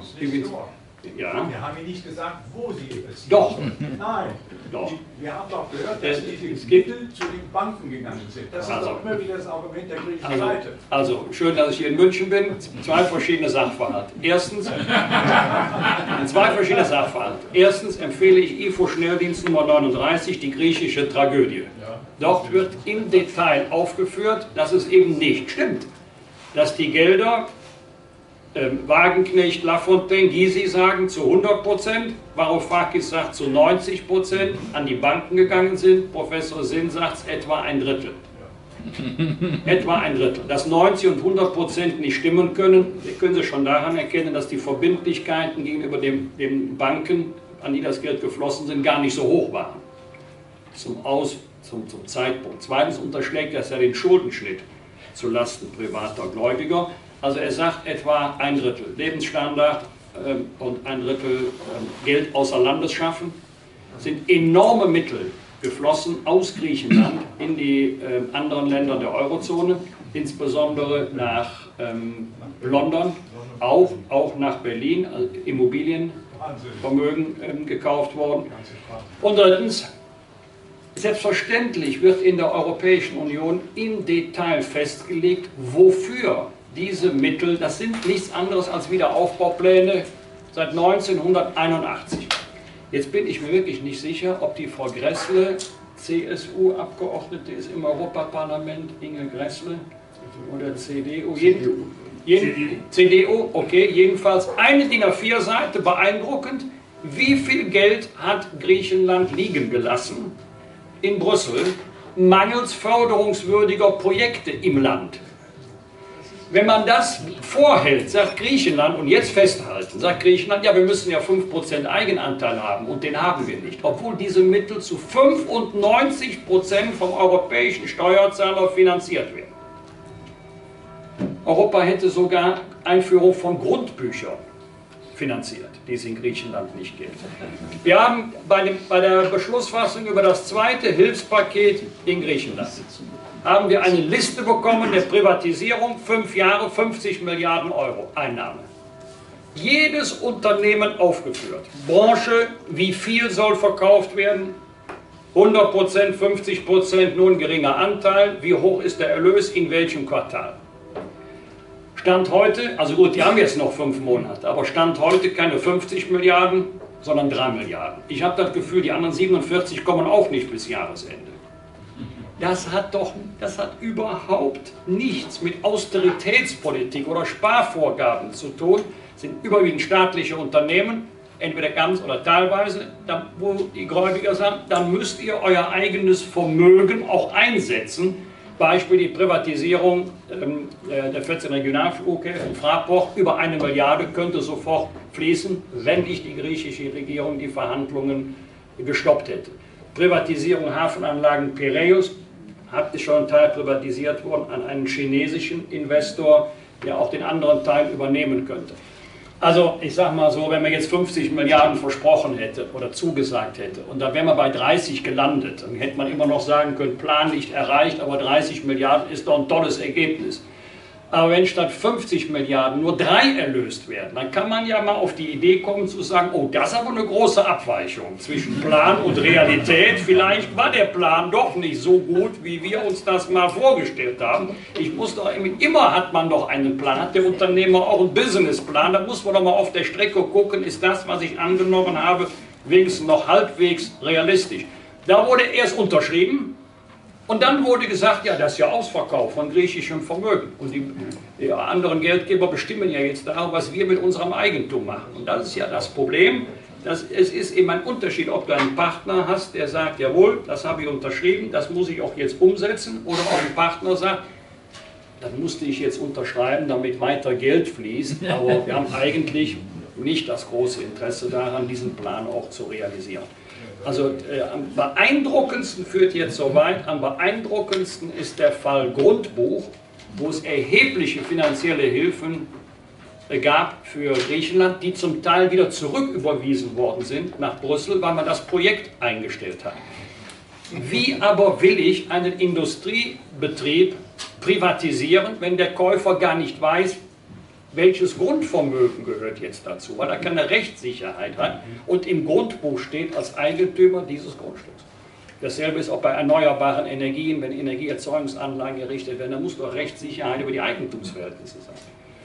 Ja. Wir haben Ihnen nicht gesagt, wo Sie investieren. Doch. Nein. Doch. Wir haben doch gehört, dass Es, diese es gibt, Mittel zu den Banken gegangen sind. Das also, ist doch immer wieder das Argument der griechischen also, Seite. also, schön, dass ich hier in München bin. Zwei verschiedene Sachverhalte. Erstens, zwei verschiedene Sachverhalte. Erstens empfehle ich I F O-Schnelldienst Nummer neununddreißig, die griechische Tragödie. Dort wird im Detail aufgeführt, dass es eben nicht stimmt, dass die Gelder Ähm, Wagenknecht, Lafontaine, Gysi sagen zu hundert Prozent, Varoufakis sagt zu neunzig Prozent, an die Banken gegangen sind, Professor Sinn sagt etwa ein Drittel. Etwa ein Drittel. Dass neunzig und hundert Prozent nicht stimmen können, können Sie schon daran erkennen, dass die Verbindlichkeiten gegenüber dem, den Banken, an die das Geld geflossen sind, gar nicht so hoch waren. Zum, Aus, zum, zum Zeitpunkt. Zweitens unterschlägt das ja den Schuldenschnitt zulasten privater Gläubiger. Also er sagt etwa ein Drittel Lebensstandard ähm, und ein Drittel ähm, Geld außer Landes schaffen. Es sind enorme Mittel geflossen aus Griechenland in die ähm, anderen Länder der Eurozone, insbesondere nach ähm, London, auch, auch nach Berlin, also Immobilienvermögen ähm, gekauft worden. Und drittens, selbstverständlich wird in der Europäischen Union im Detail festgelegt, wofür diese Mittel, das sind nichts anderes als Wiederaufbaupläne seit neunzehnhunderteinundachtzig. Jetzt bin ich mir wirklich nicht sicher, ob die Frau Gräßle, C S U-Abgeordnete ist im Europaparlament, Inge Gräßle oder C D U, Jeden, C D U, okay, jedenfalls eine DIN A vier Seite, beeindruckend. Wie viel Geld hat Griechenland liegen gelassen in Brüssel, mangels förderungswürdiger Projekte im Land? Wenn man das vorhält, sagt Griechenland, und jetzt festhalten, sagt Griechenland, ja, wir müssen ja fünf Prozent Eigenanteil haben, und den haben wir nicht, obwohl diese Mittel zu fünfundneunzig Prozent vom europäischen Steuerzahler finanziert werden. Europa hätte sogar Einführung von Grundbüchern finanziert, die es in Griechenland nicht gibt. Wir haben bei, dem, bei der Beschlussfassung über das zweite Hilfspaket in Griechenland haben wir eine Liste bekommen der Privatisierung, fünf Jahre, fünfzig Milliarden Euro Einnahme. Jedes Unternehmen aufgeführt. Branche, wie viel soll verkauft werden? hundert Prozent, fünfzig Prozent, nur ein geringer Anteil. Wie hoch ist der Erlös, in welchem Quartal? Stand heute, also gut, die haben jetzt noch fünf Monate, aber Stand heute keine fünfzig Milliarden, sondern drei Milliarden. Ich habe das Gefühl, die anderen siebenundvierzig kommen auch nicht bis Jahresende. Das hat doch, das hat überhaupt nichts mit Austeritätspolitik oder Sparvorgaben zu tun. Das sind überwiegend staatliche Unternehmen, entweder ganz oder teilweise, da, wo die Gläubiger sagen, dann müsst ihr euer eigenes Vermögen auch einsetzen. Beispiel die Privatisierung ähm, der vierzehn Regionalflughäfen Fraport, über eine Milliarde könnte sofort fließen, wenn nicht die griechische Regierung die Verhandlungen gestoppt hätte. Privatisierung Hafenanlagen Piräus, hat schon ein Teil privatisiert worden an einen chinesischen Investor, der auch den anderen Teil übernehmen könnte. Also ich sage mal so, wenn man jetzt fünfzig Milliarden versprochen hätte oder zugesagt hätte und dann wären wir bei dreißig gelandet, dann hätte man immer noch sagen können, Plan nicht erreicht, aber dreißig Milliarden ist doch ein tolles Ergebnis. Aber wenn statt fünfzig Milliarden nur drei erlöst werden, dann kann man ja mal auf die Idee kommen zu sagen, oh, das ist aber eine große Abweichung zwischen Plan und Realität. Vielleicht war der Plan doch nicht so gut, wie wir uns das mal vorgestellt haben. Ich muss doch, immer hat man doch einen Plan, hat der Unternehmer auch einen Businessplan, da muss man doch mal auf der Strecke gucken, ist das, was ich angenommen habe, wenigstens noch halbwegs realistisch. Da wurde erst unterschrieben. Und dann wurde gesagt, ja, das ist ja Ausverkauf von griechischem Vermögen. Und die, die anderen Geldgeber bestimmen ja jetzt darüber, was wir mit unserem Eigentum machen. Und das ist ja das Problem. Dass es ist eben ein Unterschied, ob du einen Partner hast, der sagt, jawohl, das habe ich unterschrieben, das muss ich auch jetzt umsetzen. Oder ob ein Partner sagt, das musste ich jetzt unterschreiben, damit weiter Geld fließt. Aber wir haben eigentlich nicht das große Interesse daran, diesen Plan auch zu realisieren. Also äh, am beeindruckendsten führt jetzt so weit, am beeindruckendsten ist der Fall Grundbuch, wo es erhebliche finanzielle Hilfen äh, gab für Griechenland, die zum Teil wieder zurücküberwiesen worden sind nach Brüssel, weil man das Projekt eingestellt hat. Wie aber will ich einen Industriebetrieb privatisieren, wenn der Käufer gar nicht weiß, welches Grundvermögen gehört jetzt dazu, weil er keine Rechtssicherheit hat und im Grundbuch steht als Eigentümer dieses Grundstücks. Dasselbe ist auch bei erneuerbaren Energien, wenn Energieerzeugungsanlagen errichtet werden, da muss doch Rechtssicherheit über die Eigentumsverhältnisse sein.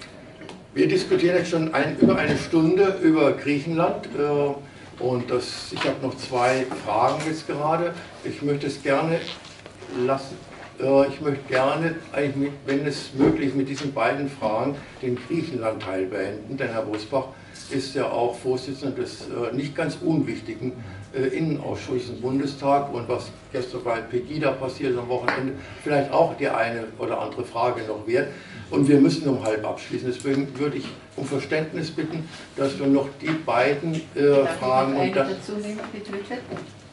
Wir diskutieren jetzt schon ein, über eine Stunde über Griechenland äh, und das, ich habe noch zwei Fragen jetzt gerade. Ich möchte es gerne lassen. Ich möchte gerne, wenn es möglich ist, mit diesen beiden Fragen den Griechenland-Teil beenden, denn Herr Busbach ist ja auch Vorsitzender des nicht ganz unwichtigen Innenausschusses im Bundestag und was gestern bei Pegida passiert am Wochenende, vielleicht auch die eine oder andere Frage noch wert. Und wir müssen um halb abschließen, deswegen würde ich um Verständnis bitten, dass wir noch die beiden äh, Fragen... Darf ich noch eine dazu nehmen, bitte, bitte?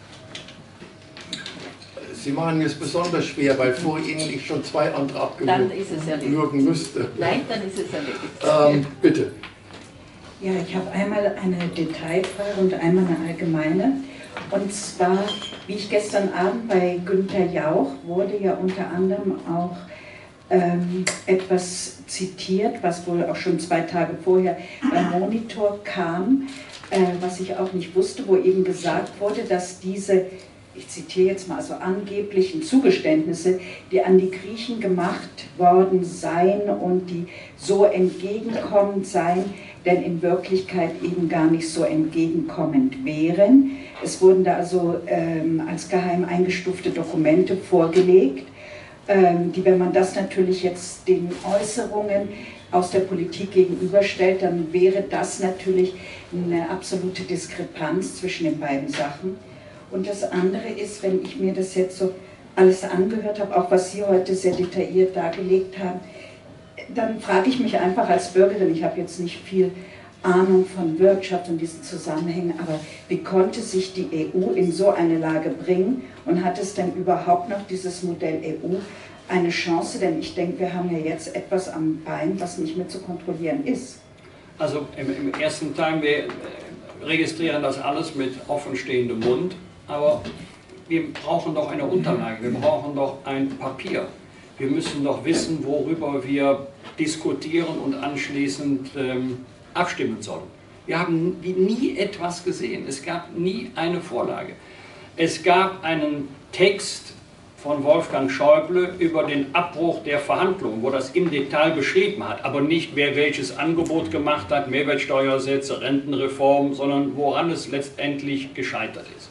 Sie machen es besonders schwer, weil vor Ihnen ich schon zwei andere abgewürgen müsste. Nein, dann ist es erledigt. Ähm, bitte. Ja, ich habe einmal eine Detailfrage und einmal eine allgemeine. Und zwar, wie ich gestern Abend bei Günther Jauch wurde ja unter anderem auch ähm, etwas zitiert, was wohl auch schon zwei Tage vorher beim Monitor kam, äh, was ich auch nicht wusste, wo eben gesagt wurde, dass diese, ich zitiere jetzt mal, also angeblichen Zugeständnisse, die an die Griechen gemacht worden seien und die so entgegenkommend seien, denn in Wirklichkeit eben gar nicht so entgegenkommend wären. Es wurden da also ähm, als geheim eingestufte Dokumente vorgelegt, ähm, die, wenn man das natürlich jetzt den Äußerungen aus der Politik gegenüberstellt, dann wäre das natürlich eine absolute Diskrepanz zwischen den beiden Sachen. Und das andere ist, wenn ich mir das jetzt so alles angehört habe, auch was Sie heute sehr detailliert dargelegt haben, dann frage ich mich einfach als Bürgerin, ich habe jetzt nicht viel Ahnung von Wirtschaft und diesen Zusammenhängen, aber wie konnte sich die E U in so eine Lage bringen und hat es denn überhaupt noch dieses Modell E U eine Chance? Denn ich denke, wir haben ja jetzt etwas am Bein, was nicht mehr zu kontrollieren ist. Also im, im ersten Teil, wir registrieren das alles mit offenstehendem Mund, aber wir brauchen doch eine Unterlage, wir brauchen doch ein Papier. Wir müssen doch wissen, worüber wir diskutieren und anschließend ähm, abstimmen sollen. Wir haben nie etwas gesehen, es gab nie eine Vorlage. Es gab einen Text von Wolfgang Schäuble über den Abbruch der Verhandlungen, wo das im Detail beschrieben hat, aber nicht wer welches Angebot gemacht hat, Mehrwertsteuersätze, Rentenreform, sondern woran es letztendlich gescheitert ist.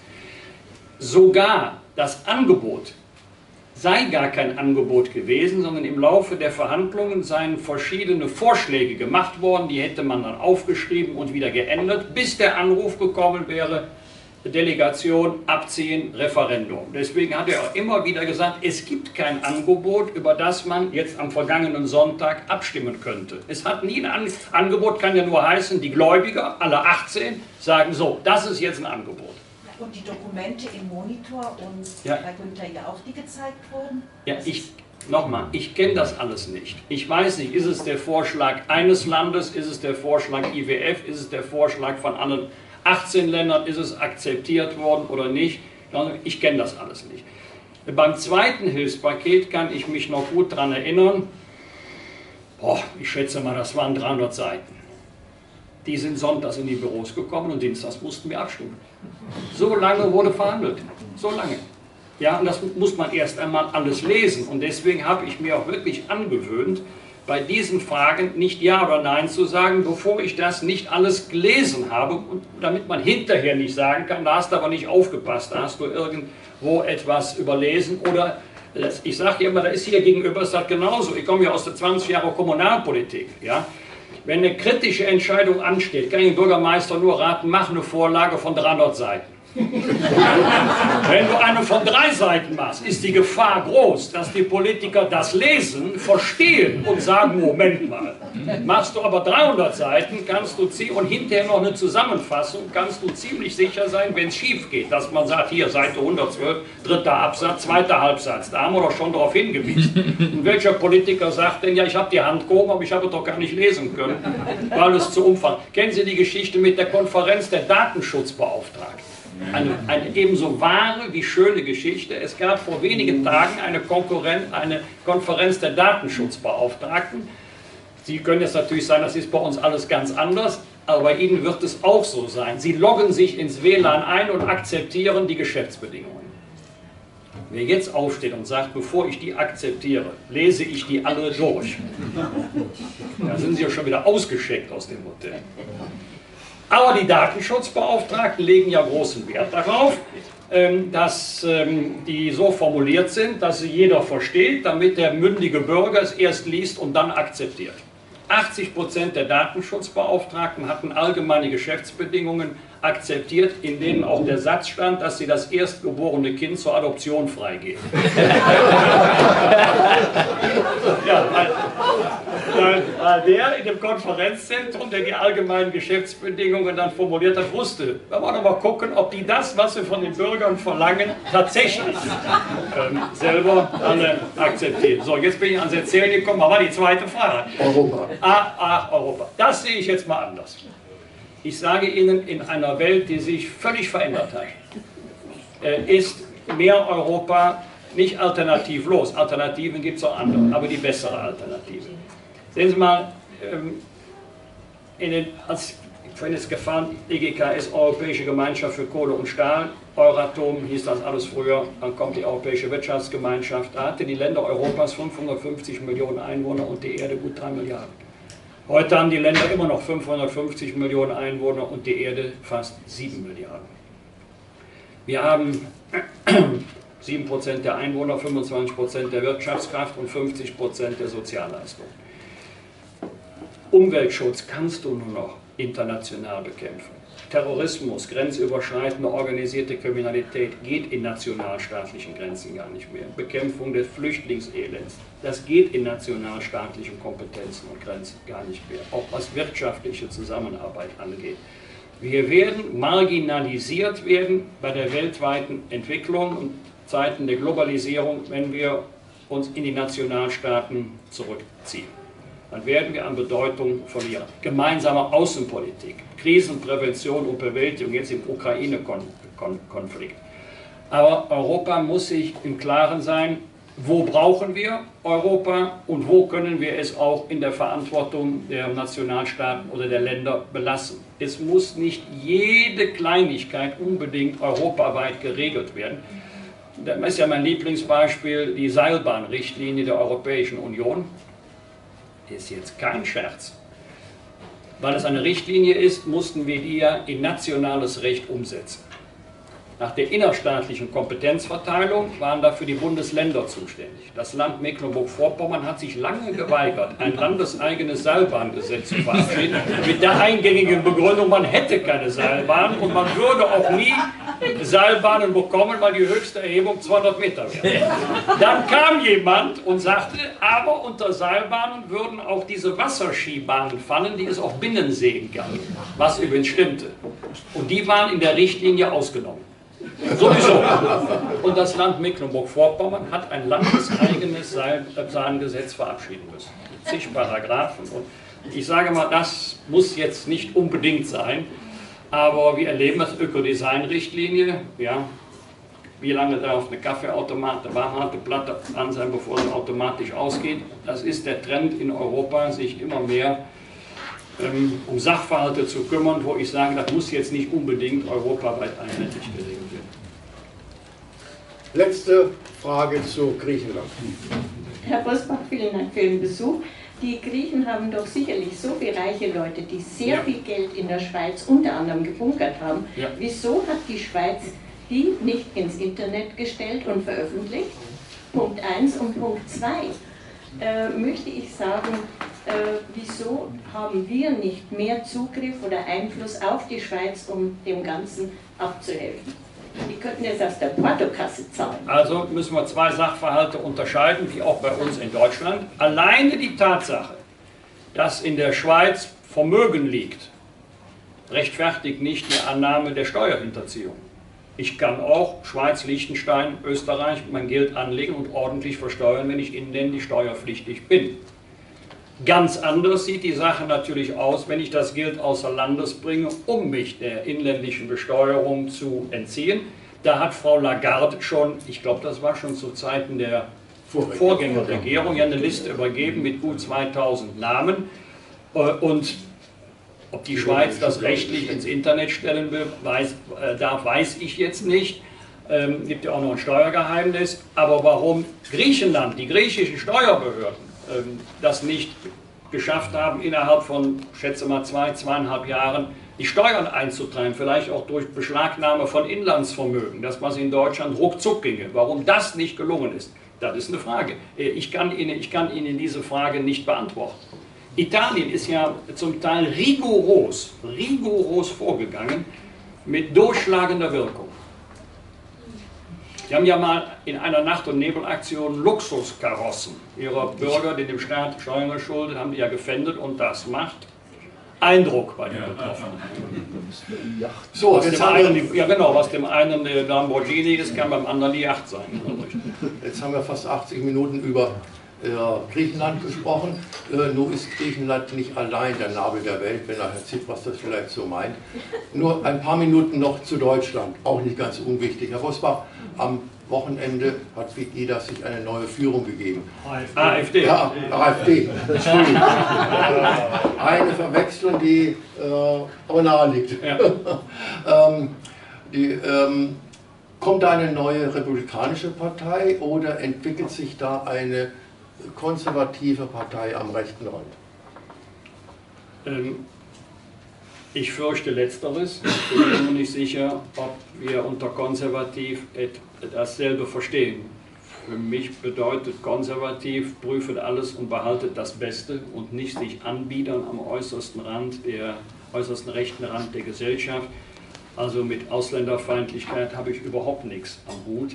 Sogar das Angebot sei gar kein Angebot gewesen, sondern im Laufe der Verhandlungen seien verschiedene Vorschläge gemacht worden, die hätte man dann aufgeschrieben und wieder geändert, bis der Anruf gekommen wäre, Delegation, abziehen, Referendum. Deswegen hat er auch immer wieder gesagt, es gibt kein Angebot, über das man jetzt am vergangenen Sonntag abstimmen könnte. Es hat nie ein An Angebot, kann ja nur heißen, die Gläubiger, alle achtzehn, sagen so, das ist jetzt ein Angebot. Und die Dokumente im Monitor und ja. bei Günther ja auch, die gezeigt wurden? Ja, ich, nochmal, ich kenne das alles nicht. Ich weiß nicht, ist es der Vorschlag eines Landes, ist es der Vorschlag I W F, ist es der Vorschlag von allen achtzehn Ländern, ist es akzeptiert worden oder nicht? Ich kenne das alles nicht. Beim zweiten Hilfspaket kann ich mich noch gut daran erinnern, boah, ich schätze mal, das waren dreihundert Seiten. Die sind sonntags in die Büros gekommen und dienstags mussten wir abstimmen. So lange wurde verhandelt, so lange. Ja, und das muss man erst einmal alles lesen. Und deswegen habe ich mir auch wirklich angewöhnt, bei diesen Fragen nicht Ja oder Nein zu sagen, bevor ich das nicht alles gelesen habe, und damit man hinterher nicht sagen kann, da hast du aber nicht aufgepasst, da hast du irgendwo etwas überlesen. Oder ich sage immer, da ist hier gegenüber, ist das genauso. Ich komme ja aus der zwanzig Jahre Kommunalpolitik. Ja? Wenn eine kritische Entscheidung ansteht, kann ich dem Bürgermeister nur raten, mach eine Vorlage von dreihundert Seiten. Wenn du eine von drei Seiten machst, ist die Gefahr groß, dass die Politiker das lesen, verstehen und sagen, Moment mal. Machst du aber dreihundert Seiten, kannst du ziehen und hinterher noch eine Zusammenfassung, kannst du ziemlich sicher sein, wenn es schief geht, dass man sagt, hier Seite hundertzwölf, dritter Absatz, zweiter Halbsatz, da haben wir doch schon darauf hingewiesen. Und welcher Politiker sagt denn, ja, ich habe die Hand gehoben, aber ich habe es doch gar nicht lesen können, weil es zu umfangreich. Kennen Sie die Geschichte mit der Konferenz der Datenschutzbeauftragten? Eine, eine ebenso wahre wie schöne Geschichte. Es gab vor wenigen Tagen eine, Konkurrenz, eine Konferenz der Datenschutzbeauftragten. Sie können jetzt natürlich sagen, das ist bei uns alles ganz anders, aber bei Ihnen wird es auch so sein. Sie loggen sich ins W L A N ein und akzeptieren die Geschäftsbedingungen. Wer jetzt aufsteht und sagt, bevor ich die akzeptiere, lese ich die alle durch, da sind Sie ja schon wieder ausgeschickt aus dem Hotel. Aber die Datenschutzbeauftragten legen ja großen Wert darauf, dass die so formuliert sind, dass sie jeder versteht, damit der mündige Bürger es erst liest und dann akzeptiert. achtzig Prozent der Datenschutzbeauftragten hatten allgemeine Geschäftsbedingungen akzeptiert, in denen auch der Satz stand, dass sie das erstgeborene Kind zur Adoption freigeben. Ja, weil, weil, weil der in dem Konferenzzentrum, der die allgemeinen Geschäftsbedingungen dann formuliert hat, wusste, wir wollen aber gucken, ob die das, was sie von den Bürgern verlangen, tatsächlich ähm, selber alle akzeptieren. So, jetzt bin ich ans Erzählen gekommen, aber die zweite Frage. Europa. Ach, ach, Europa. Das sehe ich jetzt mal anders. Ich sage Ihnen, in einer Welt, die sich völlig verändert hat, ist mehr Europa nicht alternativlos. Alternativen gibt es auch andere, aber die bessere Alternative. Sehen Sie mal, in den, als ich vorhin ist gefahren, E G K S, Europäische Gemeinschaft für Kohle und Stahl, Euratom hieß das alles früher, dann kommt die Europäische Wirtschaftsgemeinschaft, da hatte die Länder Europas fünfhundertfünfzig Millionen Einwohner und die Erde gut drei Milliarden. Heute haben die Länder immer noch fünfhundertfünfzig Millionen Einwohner und die Erde fast sieben Milliarden. Wir haben sieben Prozent der Einwohner, fünfundzwanzig Prozent der Wirtschaftskraft und fünfzig Prozent der Sozialleistung. Umweltschutz kannst du nur noch international bekämpfen. Terrorismus, grenzüberschreitende organisierte Kriminalität geht in nationalstaatlichen Grenzen gar nicht mehr. Bekämpfung des Flüchtlingselends, das geht in nationalstaatlichen Kompetenzen und Grenzen gar nicht mehr, auch was wirtschaftliche Zusammenarbeit angeht. Wir werden marginalisiert werden bei der weltweiten Entwicklung und Zeiten der Globalisierung, wenn wir uns in die Nationalstaaten zurückziehen. Dann werden wir an Bedeutung verlieren. Gemeinsame Außenpolitik, Krisenprävention und Bewältigung, jetzt im Ukraine-Konflikt. Aber Europa muss sich im Klaren sein, wo brauchen wir Europa und wo können wir es auch in der Verantwortung der Nationalstaaten oder der Länder belassen. Es muss nicht jede Kleinigkeit unbedingt europaweit geregelt werden. Das ist ja mein Lieblingsbeispiel, die Seilbahnrichtlinie der Europäischen Union. Ist jetzt kein Scherz. Weil es eine Richtlinie ist, mussten wir die ja in nationales Recht umsetzen. Nach der innerstaatlichen Kompetenzverteilung waren dafür die Bundesländer zuständig. Das Land Mecklenburg-Vorpommern hat sich lange geweigert, ein landeseigenes Seilbahngesetz zu verabschieden, mit der eingängigen Begründung, man hätte keine Seilbahn und man würde auch nie Seilbahnen bekommen, weil die höchste Erhebung zweihundert Meter wäre. Dann kam jemand und sagte, aber unter Seilbahnen würden auch diese Wasserskibahnen fallen, die es auf Binnenseen gab, was übrigens stimmte. Und die waren in der Richtlinie ausgenommen. Sowieso. Und das Land Mecklenburg-Vorpommern hat ein landeseigenes Seilbahngesetz verabschieden müssen. Zig Paragraphen. Und ich sage mal, das muss jetzt nicht unbedingt sein, aber wir erleben das Ökodesign-Richtlinie. Ja, wie lange darf eine Kaffeeautomat, eine Warmhalteplatte an sein, bevor sie automatisch ausgeht? Das ist der Trend in Europa, sich immer mehr ähm, um Sachverhalte zu kümmern, wo ich sage, das muss jetzt nicht unbedingt europaweit einheitlich geregelt werden. Letzte Frage zu Griechenland. Herr Bosbach, vielen Dank für Ihren Besuch. Die Griechen haben doch sicherlich so viele reiche Leute, die sehr ja. viel Geld in der Schweiz unter anderem gebunkert haben. Ja. Wieso hat die Schweiz die nicht ins Internet gestellt und veröffentlicht? Punkt eins und Punkt zwei. Äh, möchte ich sagen, äh, wieso haben wir nicht mehr Zugriff oder Einfluss auf die Schweiz, um dem Ganzen abzuhelfen? Die könnten jetzt aus der Portokasse zahlen. Also müssen wir zwei Sachverhalte unterscheiden, wie auch bei uns in Deutschland. Alleine die Tatsache, dass in der Schweiz Vermögen liegt, rechtfertigt nicht die Annahme der Steuerhinterziehung. Ich kann auch Schweiz, Liechtenstein, Österreich mein Geld anlegen und ordentlich versteuern, wenn ich inländisch steuerpflichtig bin. Ganz anders sieht die Sache natürlich aus, wenn ich das Geld außer Landes bringe, um mich der inländischen Besteuerung zu entziehen. Da hat Frau Lagarde schon, ich glaube, das war schon zu Zeiten der Vorgängerregierung, ja eine Liste übergeben mit gut zweitausend Namen. Und ob die Schweiz das rechtlich ins Internet stellen will, weiß, äh, darf, weiß ich jetzt nicht. Ähm, gibt ja auch noch ein Steuergeheimnis. Aber warum Griechenland, die griechischen Steuerbehörden, ähm, das nicht geschafft haben, innerhalb von, schätze mal, zwei, zweieinhalb Jahren die Steuern einzutreiben, vielleicht auch durch Beschlagnahme von Inlandsvermögen, dass man in Deutschland ruckzuck ginge. Warum das nicht gelungen ist, das ist eine Frage. Ich kann Ihnen, ich kann Ihnen diese Frage nicht beantworten. Italien ist ja zum Teil rigoros, rigoros vorgegangen mit durchschlagender Wirkung. Sie haben ja mal in einer Nacht- und Nebelaktion Luxuskarossen ihrer Bürger, die dem Staat Steuern geschuldet haben, die ja gefändet und das macht Eindruck bei den Betroffenen. So, was dem einen, ja genau, was dem einen der Lamborghini ist, kann beim anderen die Yacht sein. Jetzt haben wir fast achtzig Minuten über äh, Griechenland gesprochen. Äh, nur ist Griechenland nicht allein der Nabel der Welt, wenn Herr Tsipras das vielleicht so meint. Nur ein paar Minuten noch zu Deutschland, auch nicht ganz unwichtig. Herr Bosbach, am Wochenende hat Pegida sich eine neue Führung gegeben. AfD. Ja, AfD. Entschuldigung. Eine Verwechslung, die äh, aber nahe liegt. Ja. ähm, die, ähm, kommt da eine neue republikanische Partei oder entwickelt sich da eine konservative Partei am rechten Rand? Ähm, ich fürchte Letzteres. Ich bin mir nur nicht sicher, ob wir unter konservativ dasselbe verstehen. Für mich bedeutet konservativ, prüft alles und behaltet das Beste und nicht sich anbiedern am äußersten Rand, der äußersten rechten Rand der Gesellschaft. Also mit Ausländerfeindlichkeit habe ich überhaupt nichts am Hut.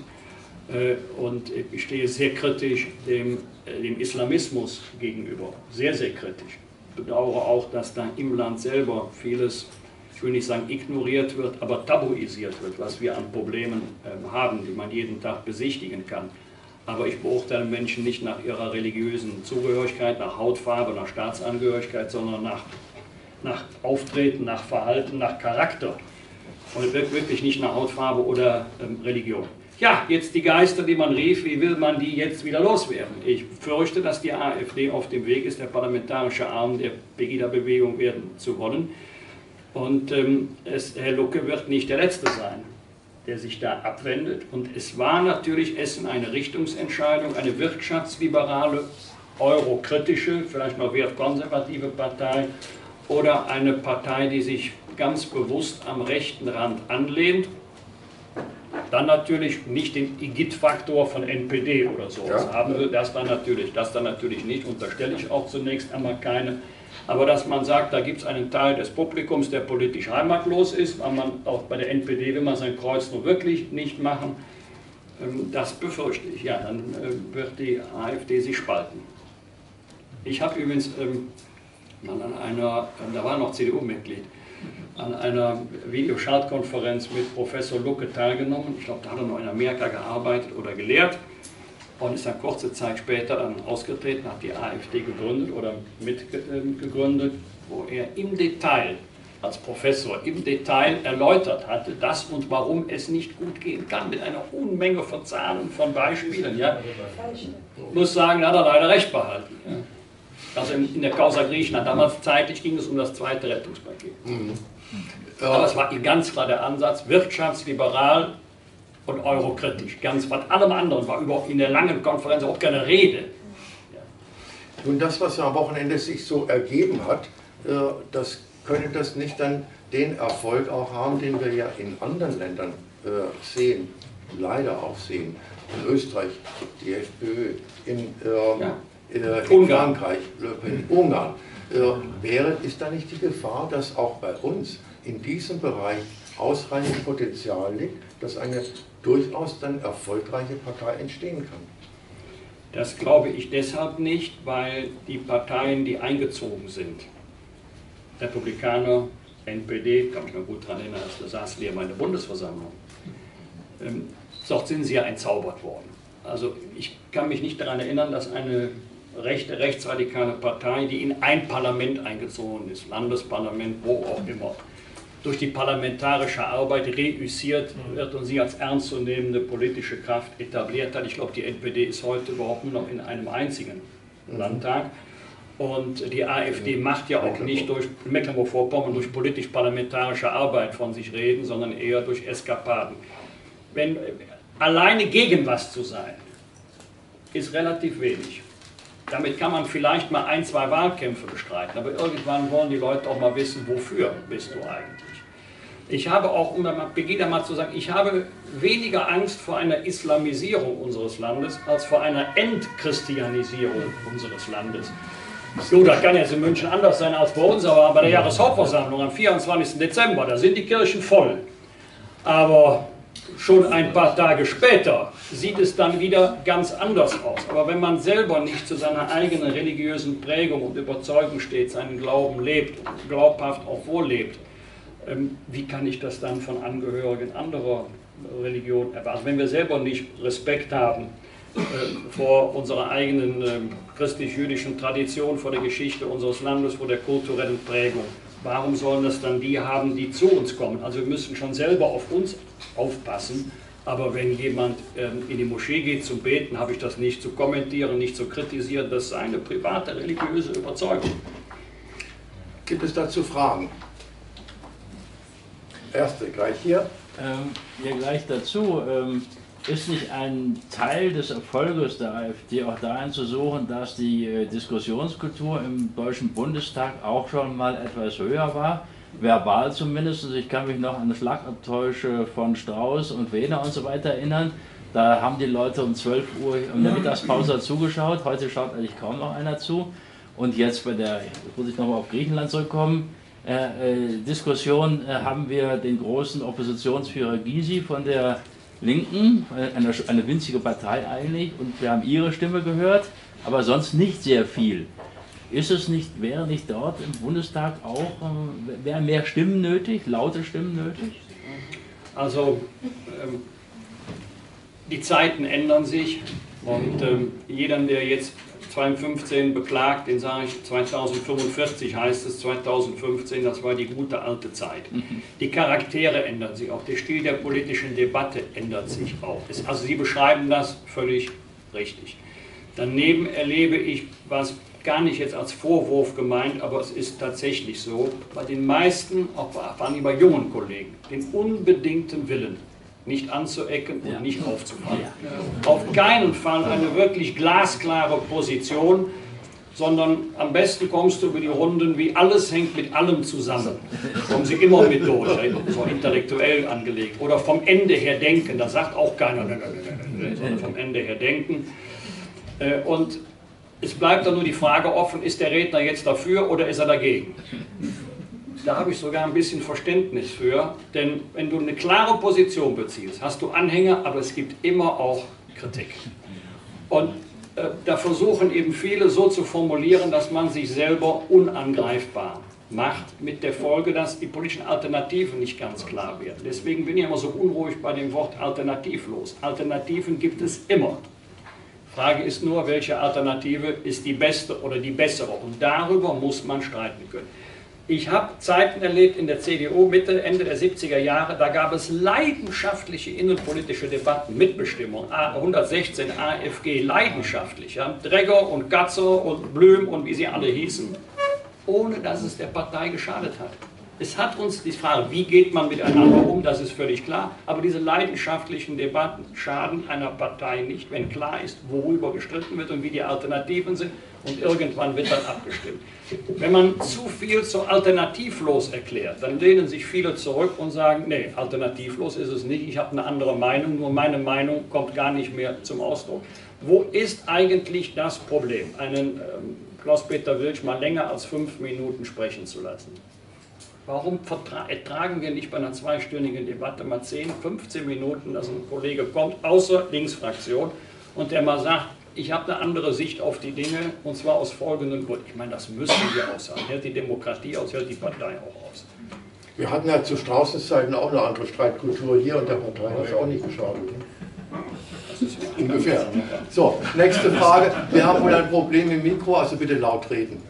Und ich stehe sehr kritisch dem, dem Islamismus gegenüber, sehr, sehr kritisch. Ich bedauere auch, dass da im Land selber vieles, ich will nicht sagen ignoriert wird, aber tabuisiert wird, was wir an Problemen haben, die man jeden Tag besichtigen kann. Aber ich beurteile Menschen nicht nach ihrer religiösen Zugehörigkeit, nach Hautfarbe, nach Staatsangehörigkeit, sondern nach, nach Auftreten, nach Verhalten, nach Charakter. Und wirklich nicht nach Hautfarbe oder ähm, Religion. Ja, jetzt die Geister, die man rief, wie will man die jetzt wieder loswerden? Ich fürchte, dass die AfD auf dem Weg ist, der parlamentarische Arm der Pegida-Bewegung werden zu wollen. Und ähm, es, Herr Lucke wird nicht der Letzte sein, der sich da abwendet. Und es war natürlich Essen eine Richtungsentscheidung, eine wirtschaftsliberale, eurokritische, vielleicht noch wertkonservative Partei oder eine Partei, die sich ganz bewusst am rechten Rand anlehnt. Dann natürlich nicht den Igitt-Faktor von N P D oder so ja. haben will, das dann natürlich, das dann natürlich nicht, unterstelle ich auch zunächst einmal keine. Aber dass man sagt, da gibt es einen Teil des Publikums, der politisch heimatlos ist, weil man auch bei der N P D will man sein Kreuz nur wirklich nicht machen, das befürchte ich. Ja, dann wird die AfD sich spalten. Ich habe übrigens mal an einer, da war noch C D U-Mitglied, an einer Videoschaltkonferenz mit Professor Lucke teilgenommen. Ich glaube, da hat er noch in Amerika gearbeitet oder gelehrt und ist dann kurze Zeit später dann ausgetreten, hat die AfD gegründet oder mitgegründet, wo er im Detail als Professor im Detail erläutert hatte, dass und warum es nicht gut gehen kann, mit einer Unmenge von Zahlen, von Beispielen. Ja. Ich muss sagen, da hat er leider recht behalten. Ja. Also in der Causa Griechenland, damals zeitlich ging es um das zweite Rettungspaket. Mhm. Ja. Aber es war ganz klar der Ansatz, wirtschaftsliberal und eurokritisch. Ganz von allem anderen war überhaupt in der langen Konferenz auch keine Rede. Ja. Nun, das, was am Wochenende sich so ergeben hat, das könnte das nicht dann den Erfolg auch haben, den wir ja in anderen Ländern sehen, leider auch sehen. In Österreich, die FPÖ, in äh, ja. in Frankreich, in Ungarn, wäre, ist da nicht die Gefahr, dass auch bei uns in diesem Bereich ausreichend Potenzial liegt, dass eine durchaus dann erfolgreiche Partei entstehen kann? Das glaube ich deshalb nicht, weil die Parteien, die eingezogen sind, Republikaner, N P D, kann mich noch gut daran erinnern, da saßen wir in der Bundesversammlung, ähm, dort sind sie ja entzaubert worden. Also ich kann mich nicht daran erinnern, dass eine rechte, rechtsradikale Partei, die in ein Parlament eingezogen ist, Landesparlament, wo auch immer, durch die parlamentarische Arbeit reüssiert wird und sie als ernstzunehmende politische Kraft etabliert hat. Ich glaube, die N P D ist heute überhaupt nur noch in einem einzigen Landtag. Und die AfD macht ja auch nicht durch Mecklenburg-Vorpommern durch politisch-parlamentarische Arbeit von sich reden, sondern eher durch Eskapaden. Wenn, alleine gegen was zu sein, ist relativ wenig. Damit kann man vielleicht mal ein, zwei Wahlkämpfe bestreiten, aber irgendwann wollen die Leute auch mal wissen, wofür bist du eigentlich. Ich habe auch, um Pegida mal zu sagen, ich habe weniger Angst vor einer Islamisierung unseres Landes, als vor einer Entchristianisierung unseres Landes. So, das kann jetzt in München anders sein als bei uns, aber bei der Jahreshauptversammlung am vierundzwanzigsten Dezember, da sind die Kirchen voll. Aber schon ein paar Tage später sieht es dann wieder ganz anders aus. Aber wenn man selber nicht zu seiner eigenen religiösen Prägung und Überzeugung steht, seinen Glauben lebt und glaubhaft auch vorlebt, wie kann ich das dann von Angehörigen anderer Religionen erwarten? Also wenn wir selber nicht Respekt haben vor unserer eigenen christlich-jüdischen Tradition, vor der Geschichte unseres Landes, vor der kulturellen Prägung, warum sollen das dann die haben, die zu uns kommen? Also wir müssen schon selber auf uns aufpassen, aber wenn jemand ähm, in die Moschee geht zum Beten, habe ich das nicht zu kommentieren, nicht zu kritisieren, das ist seine private religiöse Überzeugung. Gibt es dazu Fragen? Erste gleich hier. Ähm, ja, gleich dazu. Ähm, ist nicht ein Teil des Erfolges der AfD auch darin zu suchen, dass die äh, Diskussionskultur im Deutschen Bundestag auch schon mal etwas höher war? Verbal zumindest. Ich kann mich noch an Schlagabtäusche von Strauß und Wehner und so weiter erinnern. Da haben die Leute um zwölf Uhr in der Mittagspause zugeschaut. Heute schaut eigentlich kaum noch einer zu. Und jetzt bei der, muss ich nochmal auf Griechenland zurückkommen, äh, äh, Diskussion äh, haben wir den großen Oppositionsführer Gysi von der Linken, eine, eine winzige Partei eigentlich, und wir haben ihre Stimme gehört, aber sonst nicht sehr viel. Ist es nicht, wäre nicht dort im Bundestag auch, äh, wären mehr Stimmen nötig, laute Stimmen nötig? Also ähm, die Zeiten ändern sich und ähm, jeder, der jetzt zweitausendfünfzehn beklagt, den sage ich, zweitausendfünfundvierzig heißt es, zweitausendfünfzehn, das war die gute alte Zeit. Die Charaktere ändern sich auch, der Stil der politischen Debatte ändert sich auch. Also Sie beschreiben das völlig richtig. Daneben erlebe ich, was gar nicht jetzt als Vorwurf gemeint, aber es ist tatsächlich so, bei den meisten, auch vor allem bei jungen Kollegen, den unbedingten Willen, nicht anzuecken und ja. nicht aufzufallen. Ja. Auf keinen Fall eine wirklich glasklare Position, sondern am besten kommst du über die Runden, wie alles hängt mit allem zusammen. Kommen sie immer mit durch, so intellektuell angelegt. Oder vom Ende her denken, da sagt auch keiner, sondern vom Ende her denken. Und es bleibt dann nur die Frage offen, ist der Redner jetzt dafür oder ist er dagegen? Da habe ich sogar ein bisschen Verständnis für, denn wenn du eine klare Position beziehst, hast du Anhänger, aber es gibt immer auch Kritik. Und äh, da versuchen eben viele so zu formulieren, dass man sich selber unangreifbar macht, mit der Folge, dass die politischen Alternativen nicht ganz klar werden. Deswegen bin ich immer so unruhig bei dem Wort alternativlos. Alternativen gibt es immer. Frage ist nur, welche Alternative ist die beste oder die bessere, und darüber muss man streiten können. Ich habe Zeiten erlebt in der C D U Mitte, Ende der siebziger Jahre, da gab es leidenschaftliche innenpolitische Debatten, Mitbestimmung, hundertsechzehn, A F G, leidenschaftlich, ja, Dregger und Gatzer und Blüm und wie sie alle hießen, ohne dass es der Partei geschadet hat. Es hat uns die Frage, wie geht man miteinander um, das ist völlig klar, aber diese leidenschaftlichen Debatten schaden einer Partei nicht, wenn klar ist, worüber gestritten wird und wie die Alternativen sind, und irgendwann wird dann abgestimmt. Wenn man zu viel so alternativlos erklärt, dann lehnen sich viele zurück und sagen, nee, alternativlos ist es nicht, ich habe eine andere Meinung, nur meine Meinung kommt gar nicht mehr zum Ausdruck. Wo ist eigentlich das Problem, einen ähm, Klaus-Peter Wilsch mal länger als fünf Minuten sprechen zu lassen? Warum ertragen wir nicht bei einer zweistündigen Debatte mal zehn, fünfzehn Minuten, dass ein Kollege kommt, außer Linksfraktion, und der mal sagt, ich habe eine andere Sicht auf die Dinge, und zwar aus folgenden Gründen. Ich meine, das müssen wir aussagen. Hält die Demokratie aus, hält die Partei auch aus. Wir hatten ja zu Straußens Zeiten auch eine andere Streitkultur hier, und der Partei hat es auch nicht geschadet. Das ist ungefähr. So, nächste Frage. Wir haben wohl ein Problem im Mikro, also bitte laut reden.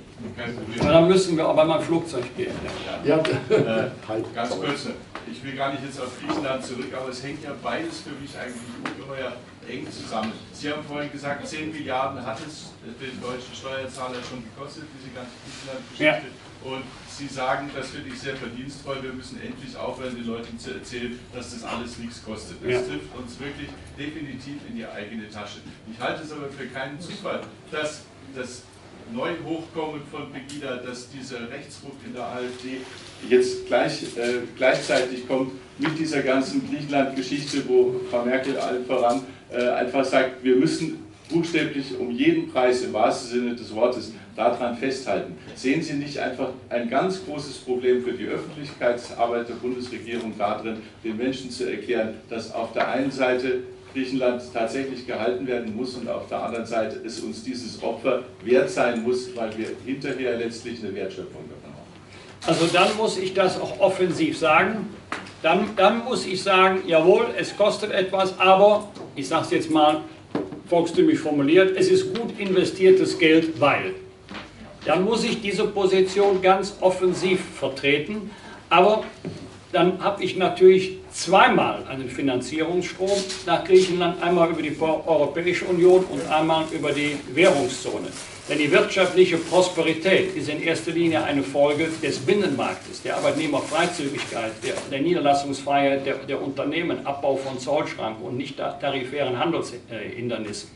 Ja, dann müssen wir aber mal ein Flugzeug gehen. Ja. Ja. Äh, ganz kurz, ich will gar nicht jetzt auf Griechenland zurück, aber es hängt ja beides für mich eigentlich ungeheuer eng zusammen. Sie haben vorhin gesagt, zehn Milliarden hat es den deutschen Steuerzahler schon gekostet, diese ganze Griechenland-Geschichte. Ja. Und Sie sagen, das finde ich sehr verdienstvoll, wir müssen endlich aufhören, den Leuten zu erzählen, dass das alles nichts kostet. Das ja. trifft uns wirklich definitiv in die eigene Tasche. Ich halte es aber für keinen Zufall, dass das Neuhochkommen von Pegida, dass dieser Rechtsruck in der AfD jetzt gleich, äh, gleichzeitig kommt mit dieser ganzen Griechenland-Geschichte, wo Frau Merkel allen voran äh, einfach sagt, wir müssen buchstäblich um jeden Preis im wahrsten Sinne des Wortes daran festhalten. Sehen Sie nicht einfach ein ganz großes Problem für die Öffentlichkeitsarbeit der Bundesregierung darin, den Menschen zu erklären, dass auf der einen Seite Griechenland tatsächlich gehalten werden muss und auf der anderen Seite es uns dieses Opfer wert sein muss, weil wir hinterher letztlich eine Wertschöpfung davon haben. Also dann muss ich das auch offensiv sagen. Dann, dann muss ich sagen, jawohl, es kostet etwas, aber, ich sage es jetzt mal volkstümlich formuliert, es ist gut investiertes Geld, weil. Dann muss ich diese Position ganz offensiv vertreten, aber dann habe ich natürlich zweimal einen Finanzierungsstrom nach Griechenland, einmal über die Europäische Union und einmal über die Währungszone. Denn die wirtschaftliche Prosperität ist in erster Linie eine Folge des Binnenmarktes, der Arbeitnehmerfreizügigkeit, der, der Niederlassungsfreiheit der, der Unternehmen, Abbau von Zollschranken und nicht tarifären Handelshindernissen.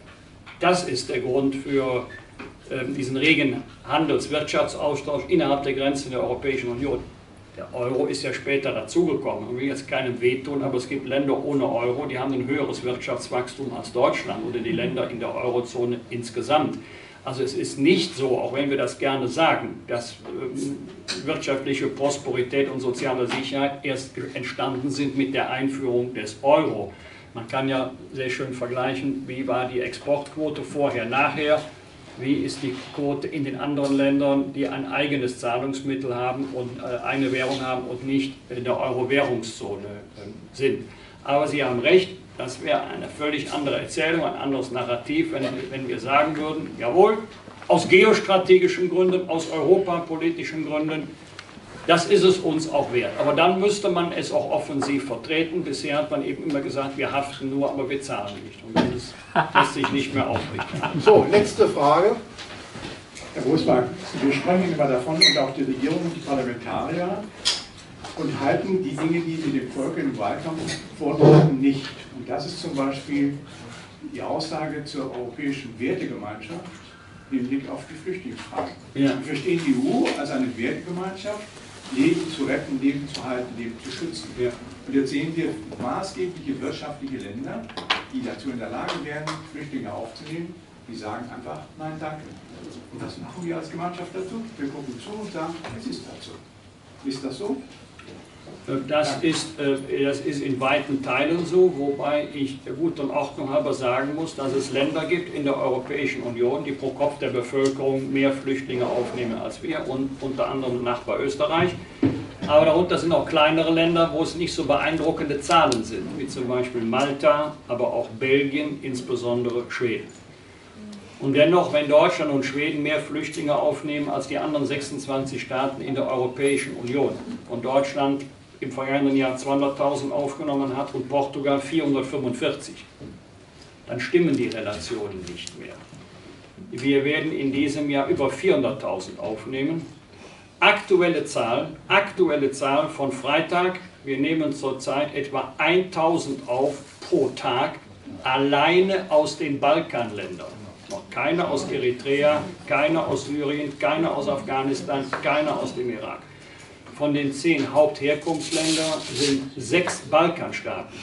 Das ist der Grund für äh, diesen regen Handels-, Wirtschaftsaustausch innerhalb der Grenzen der Europäischen Union. Der Euro ist ja später dazugekommen. Ich will jetzt keinem wehtun, aber es gibt Länder ohne Euro, die haben ein höheres Wirtschaftswachstum als Deutschland oder die Länder in der Eurozone insgesamt. Also es ist nicht so, auch wenn wir das gerne sagen, dass äh, wirtschaftliche Prosperität und soziale Sicherheit erst entstanden sind mit der Einführung des Euro. Man kann ja sehr schön vergleichen, wie war die Exportquote vorher, nachher, wie ist die Quote in den anderen Ländern, die ein eigenes Zahlungsmittel haben und äh, eine Währung haben und nicht in der Euro-Währungszone äh, sind. Aber Sie haben recht, das wäre eine völlig andere Erzählung, ein anderes Narrativ, wenn, wenn wir sagen würden, jawohl, aus geostrategischen Gründen, aus europapolitischen Gründen, das ist es uns auch wert. Aber dann müsste man es auch offensiv vertreten. Bisher hat man eben immer gesagt, wir haften nur, aber wir zahlen nicht. Und das lässt sich nicht mehr aufrichten. So, letzte Frage. Herr Großmark, wir sprechen immer davon und auch die Regierung und die Parlamentarier und halten die Dinge, die sie dem Volk im Wahlkampf vortragen, nicht. Und das ist zum Beispiel die Aussage zur europäischen Wertegemeinschaft im Blick auf die Flüchtlingsfrage. Ja. Wir verstehen die E U als eine Wertegemeinschaft, Leben zu retten, Leben zu halten, Leben zu schützen. Ja. Und jetzt sehen wir maßgebliche wirtschaftliche Länder, die dazu in der Lage wären, Flüchtlinge aufzunehmen, die sagen einfach, nein, danke. Und was machen wir als Gemeinschaft dazu? Wir gucken zu und sagen, es ist dazu. Ist das so? Das ist, das ist in weiten Teilen so, wobei ich der guten Ordnung halber sagen muss, dass es Länder gibt in der Europäischen Union, die pro Kopf der Bevölkerung mehr Flüchtlinge aufnehmen als wir, und unter anderem Nachbar Österreich. Aber darunter sind auch kleinere Länder, wo es nicht so beeindruckende Zahlen sind, wie zum Beispiel Malta, aber auch Belgien, insbesondere Schweden. Und dennoch, wenn Deutschland und Schweden mehr Flüchtlinge aufnehmen als die anderen sechsundzwanzig Staaten in der Europäischen Union und Deutschland im vergangenen Jahr zweihunderttausend aufgenommen hat und Portugal vierhundertfünfundvierzig, dann stimmen die Relationen nicht mehr. Wir werden in diesem Jahr über vierhunderttausend aufnehmen. Aktuelle Zahlen, aktuelle Zahlen von Freitag, wir nehmen zurzeit etwa tausend auf pro Tag, alleine aus den Balkanländern. Noch keiner aus Eritrea, keiner aus Syrien, keiner aus Afghanistan, keiner aus dem Irak. Von den zehn Hauptherkunftsländern sind sechs Balkanstaaten.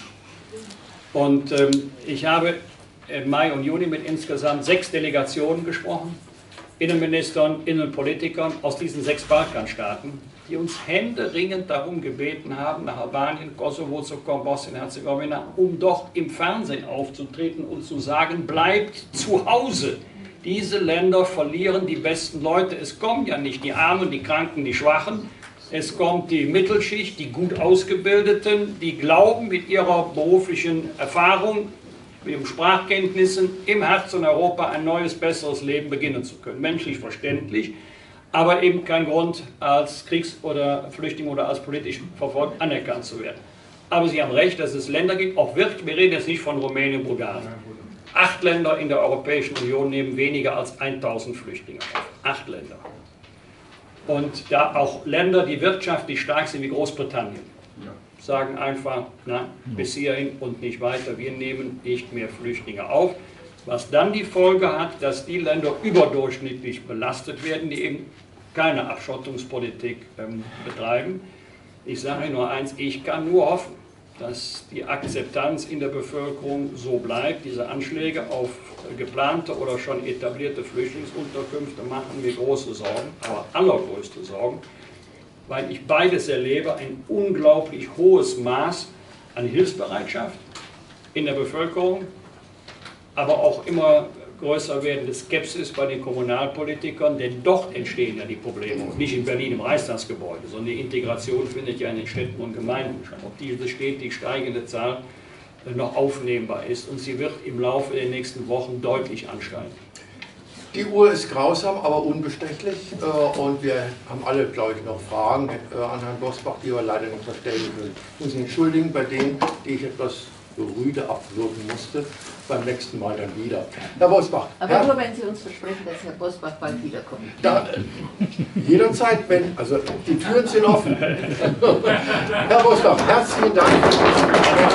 Und ähm, ich habe im Mai und Juni mit insgesamt sechs Delegationen gesprochen, Innenministern, Innenpolitikern aus diesen sechs Balkanstaaten, die uns händeringend darum gebeten haben, nach Albanien, Kosovo zu kommen, Bosnien-Herzegowina, um doch im Fernsehen aufzutreten und zu sagen, bleibt zu Hause. Diese Länder verlieren die besten Leute. Es kommen ja nicht die Armen, die Kranken, die Schwachen. Es kommt die Mittelschicht, die gut Ausgebildeten, die glauben mit ihrer beruflichen Erfahrung, mit ihren Sprachkenntnissen im Herzen Europa ein neues, besseres Leben beginnen zu können. Menschlich verständlich, aber eben kein Grund, als Kriegs- oder Flüchtling oder als politisch verfolgt anerkannt zu werden. Aber Sie haben recht, dass es Länder gibt, auch wirklich, wir reden jetzt nicht von Rumänien und Bulgarien. Acht Länder in der Europäischen Union nehmen weniger als tausend Flüchtlinge auf. Acht Länder. Und da auch Länder, die wirtschaftlich stark sind wie Großbritannien, sagen einfach, na, bis hierhin und nicht weiter, wir nehmen nicht mehr Flüchtlinge auf. Was dann die Folge hat, dass die Länder überdurchschnittlich belastet werden, die eben keine Abschottungspolitik ähm, betreiben. Ich sage nur eins, ich kann nur hoffen, dass die Akzeptanz in der Bevölkerung so bleibt. Diese Anschläge auf geplante oder schon etablierte Flüchtlingsunterkünfte machen mir große Sorgen, aber allergrößte Sorgen, weil ich beides erlebe, ein unglaublich hohes Maß an Hilfsbereitschaft in der Bevölkerung, aber auch immer größer werdende Skepsis bei den Kommunalpolitikern, denn dort entstehen ja die Probleme, und nicht in Berlin im Reichstagsgebäude, sondern die Integration findet ja in den Städten und Gemeinden statt. Ob diese stetig steigende Zahl noch aufnehmbar ist, und sie wird im Laufe der nächsten Wochen deutlich ansteigen. Die Uhr ist grausam, aber unbestechlich, und wir haben alle, glaube ich, noch Fragen an Herrn Bosbach, die wir leider nicht verstellen können. Ich muss mich entschuldigen bei denen, die ich etwas rüde abwürgen musste, beim nächsten Mal dann wieder. Herr Bosbach. Aber Herr, nur, wenn Sie uns versprechen, dass Herr Bosbach bald wiederkommt. Da, jederzeit, wenn, also die Türen sind offen. Herr Bosbach, herzlichen Dank.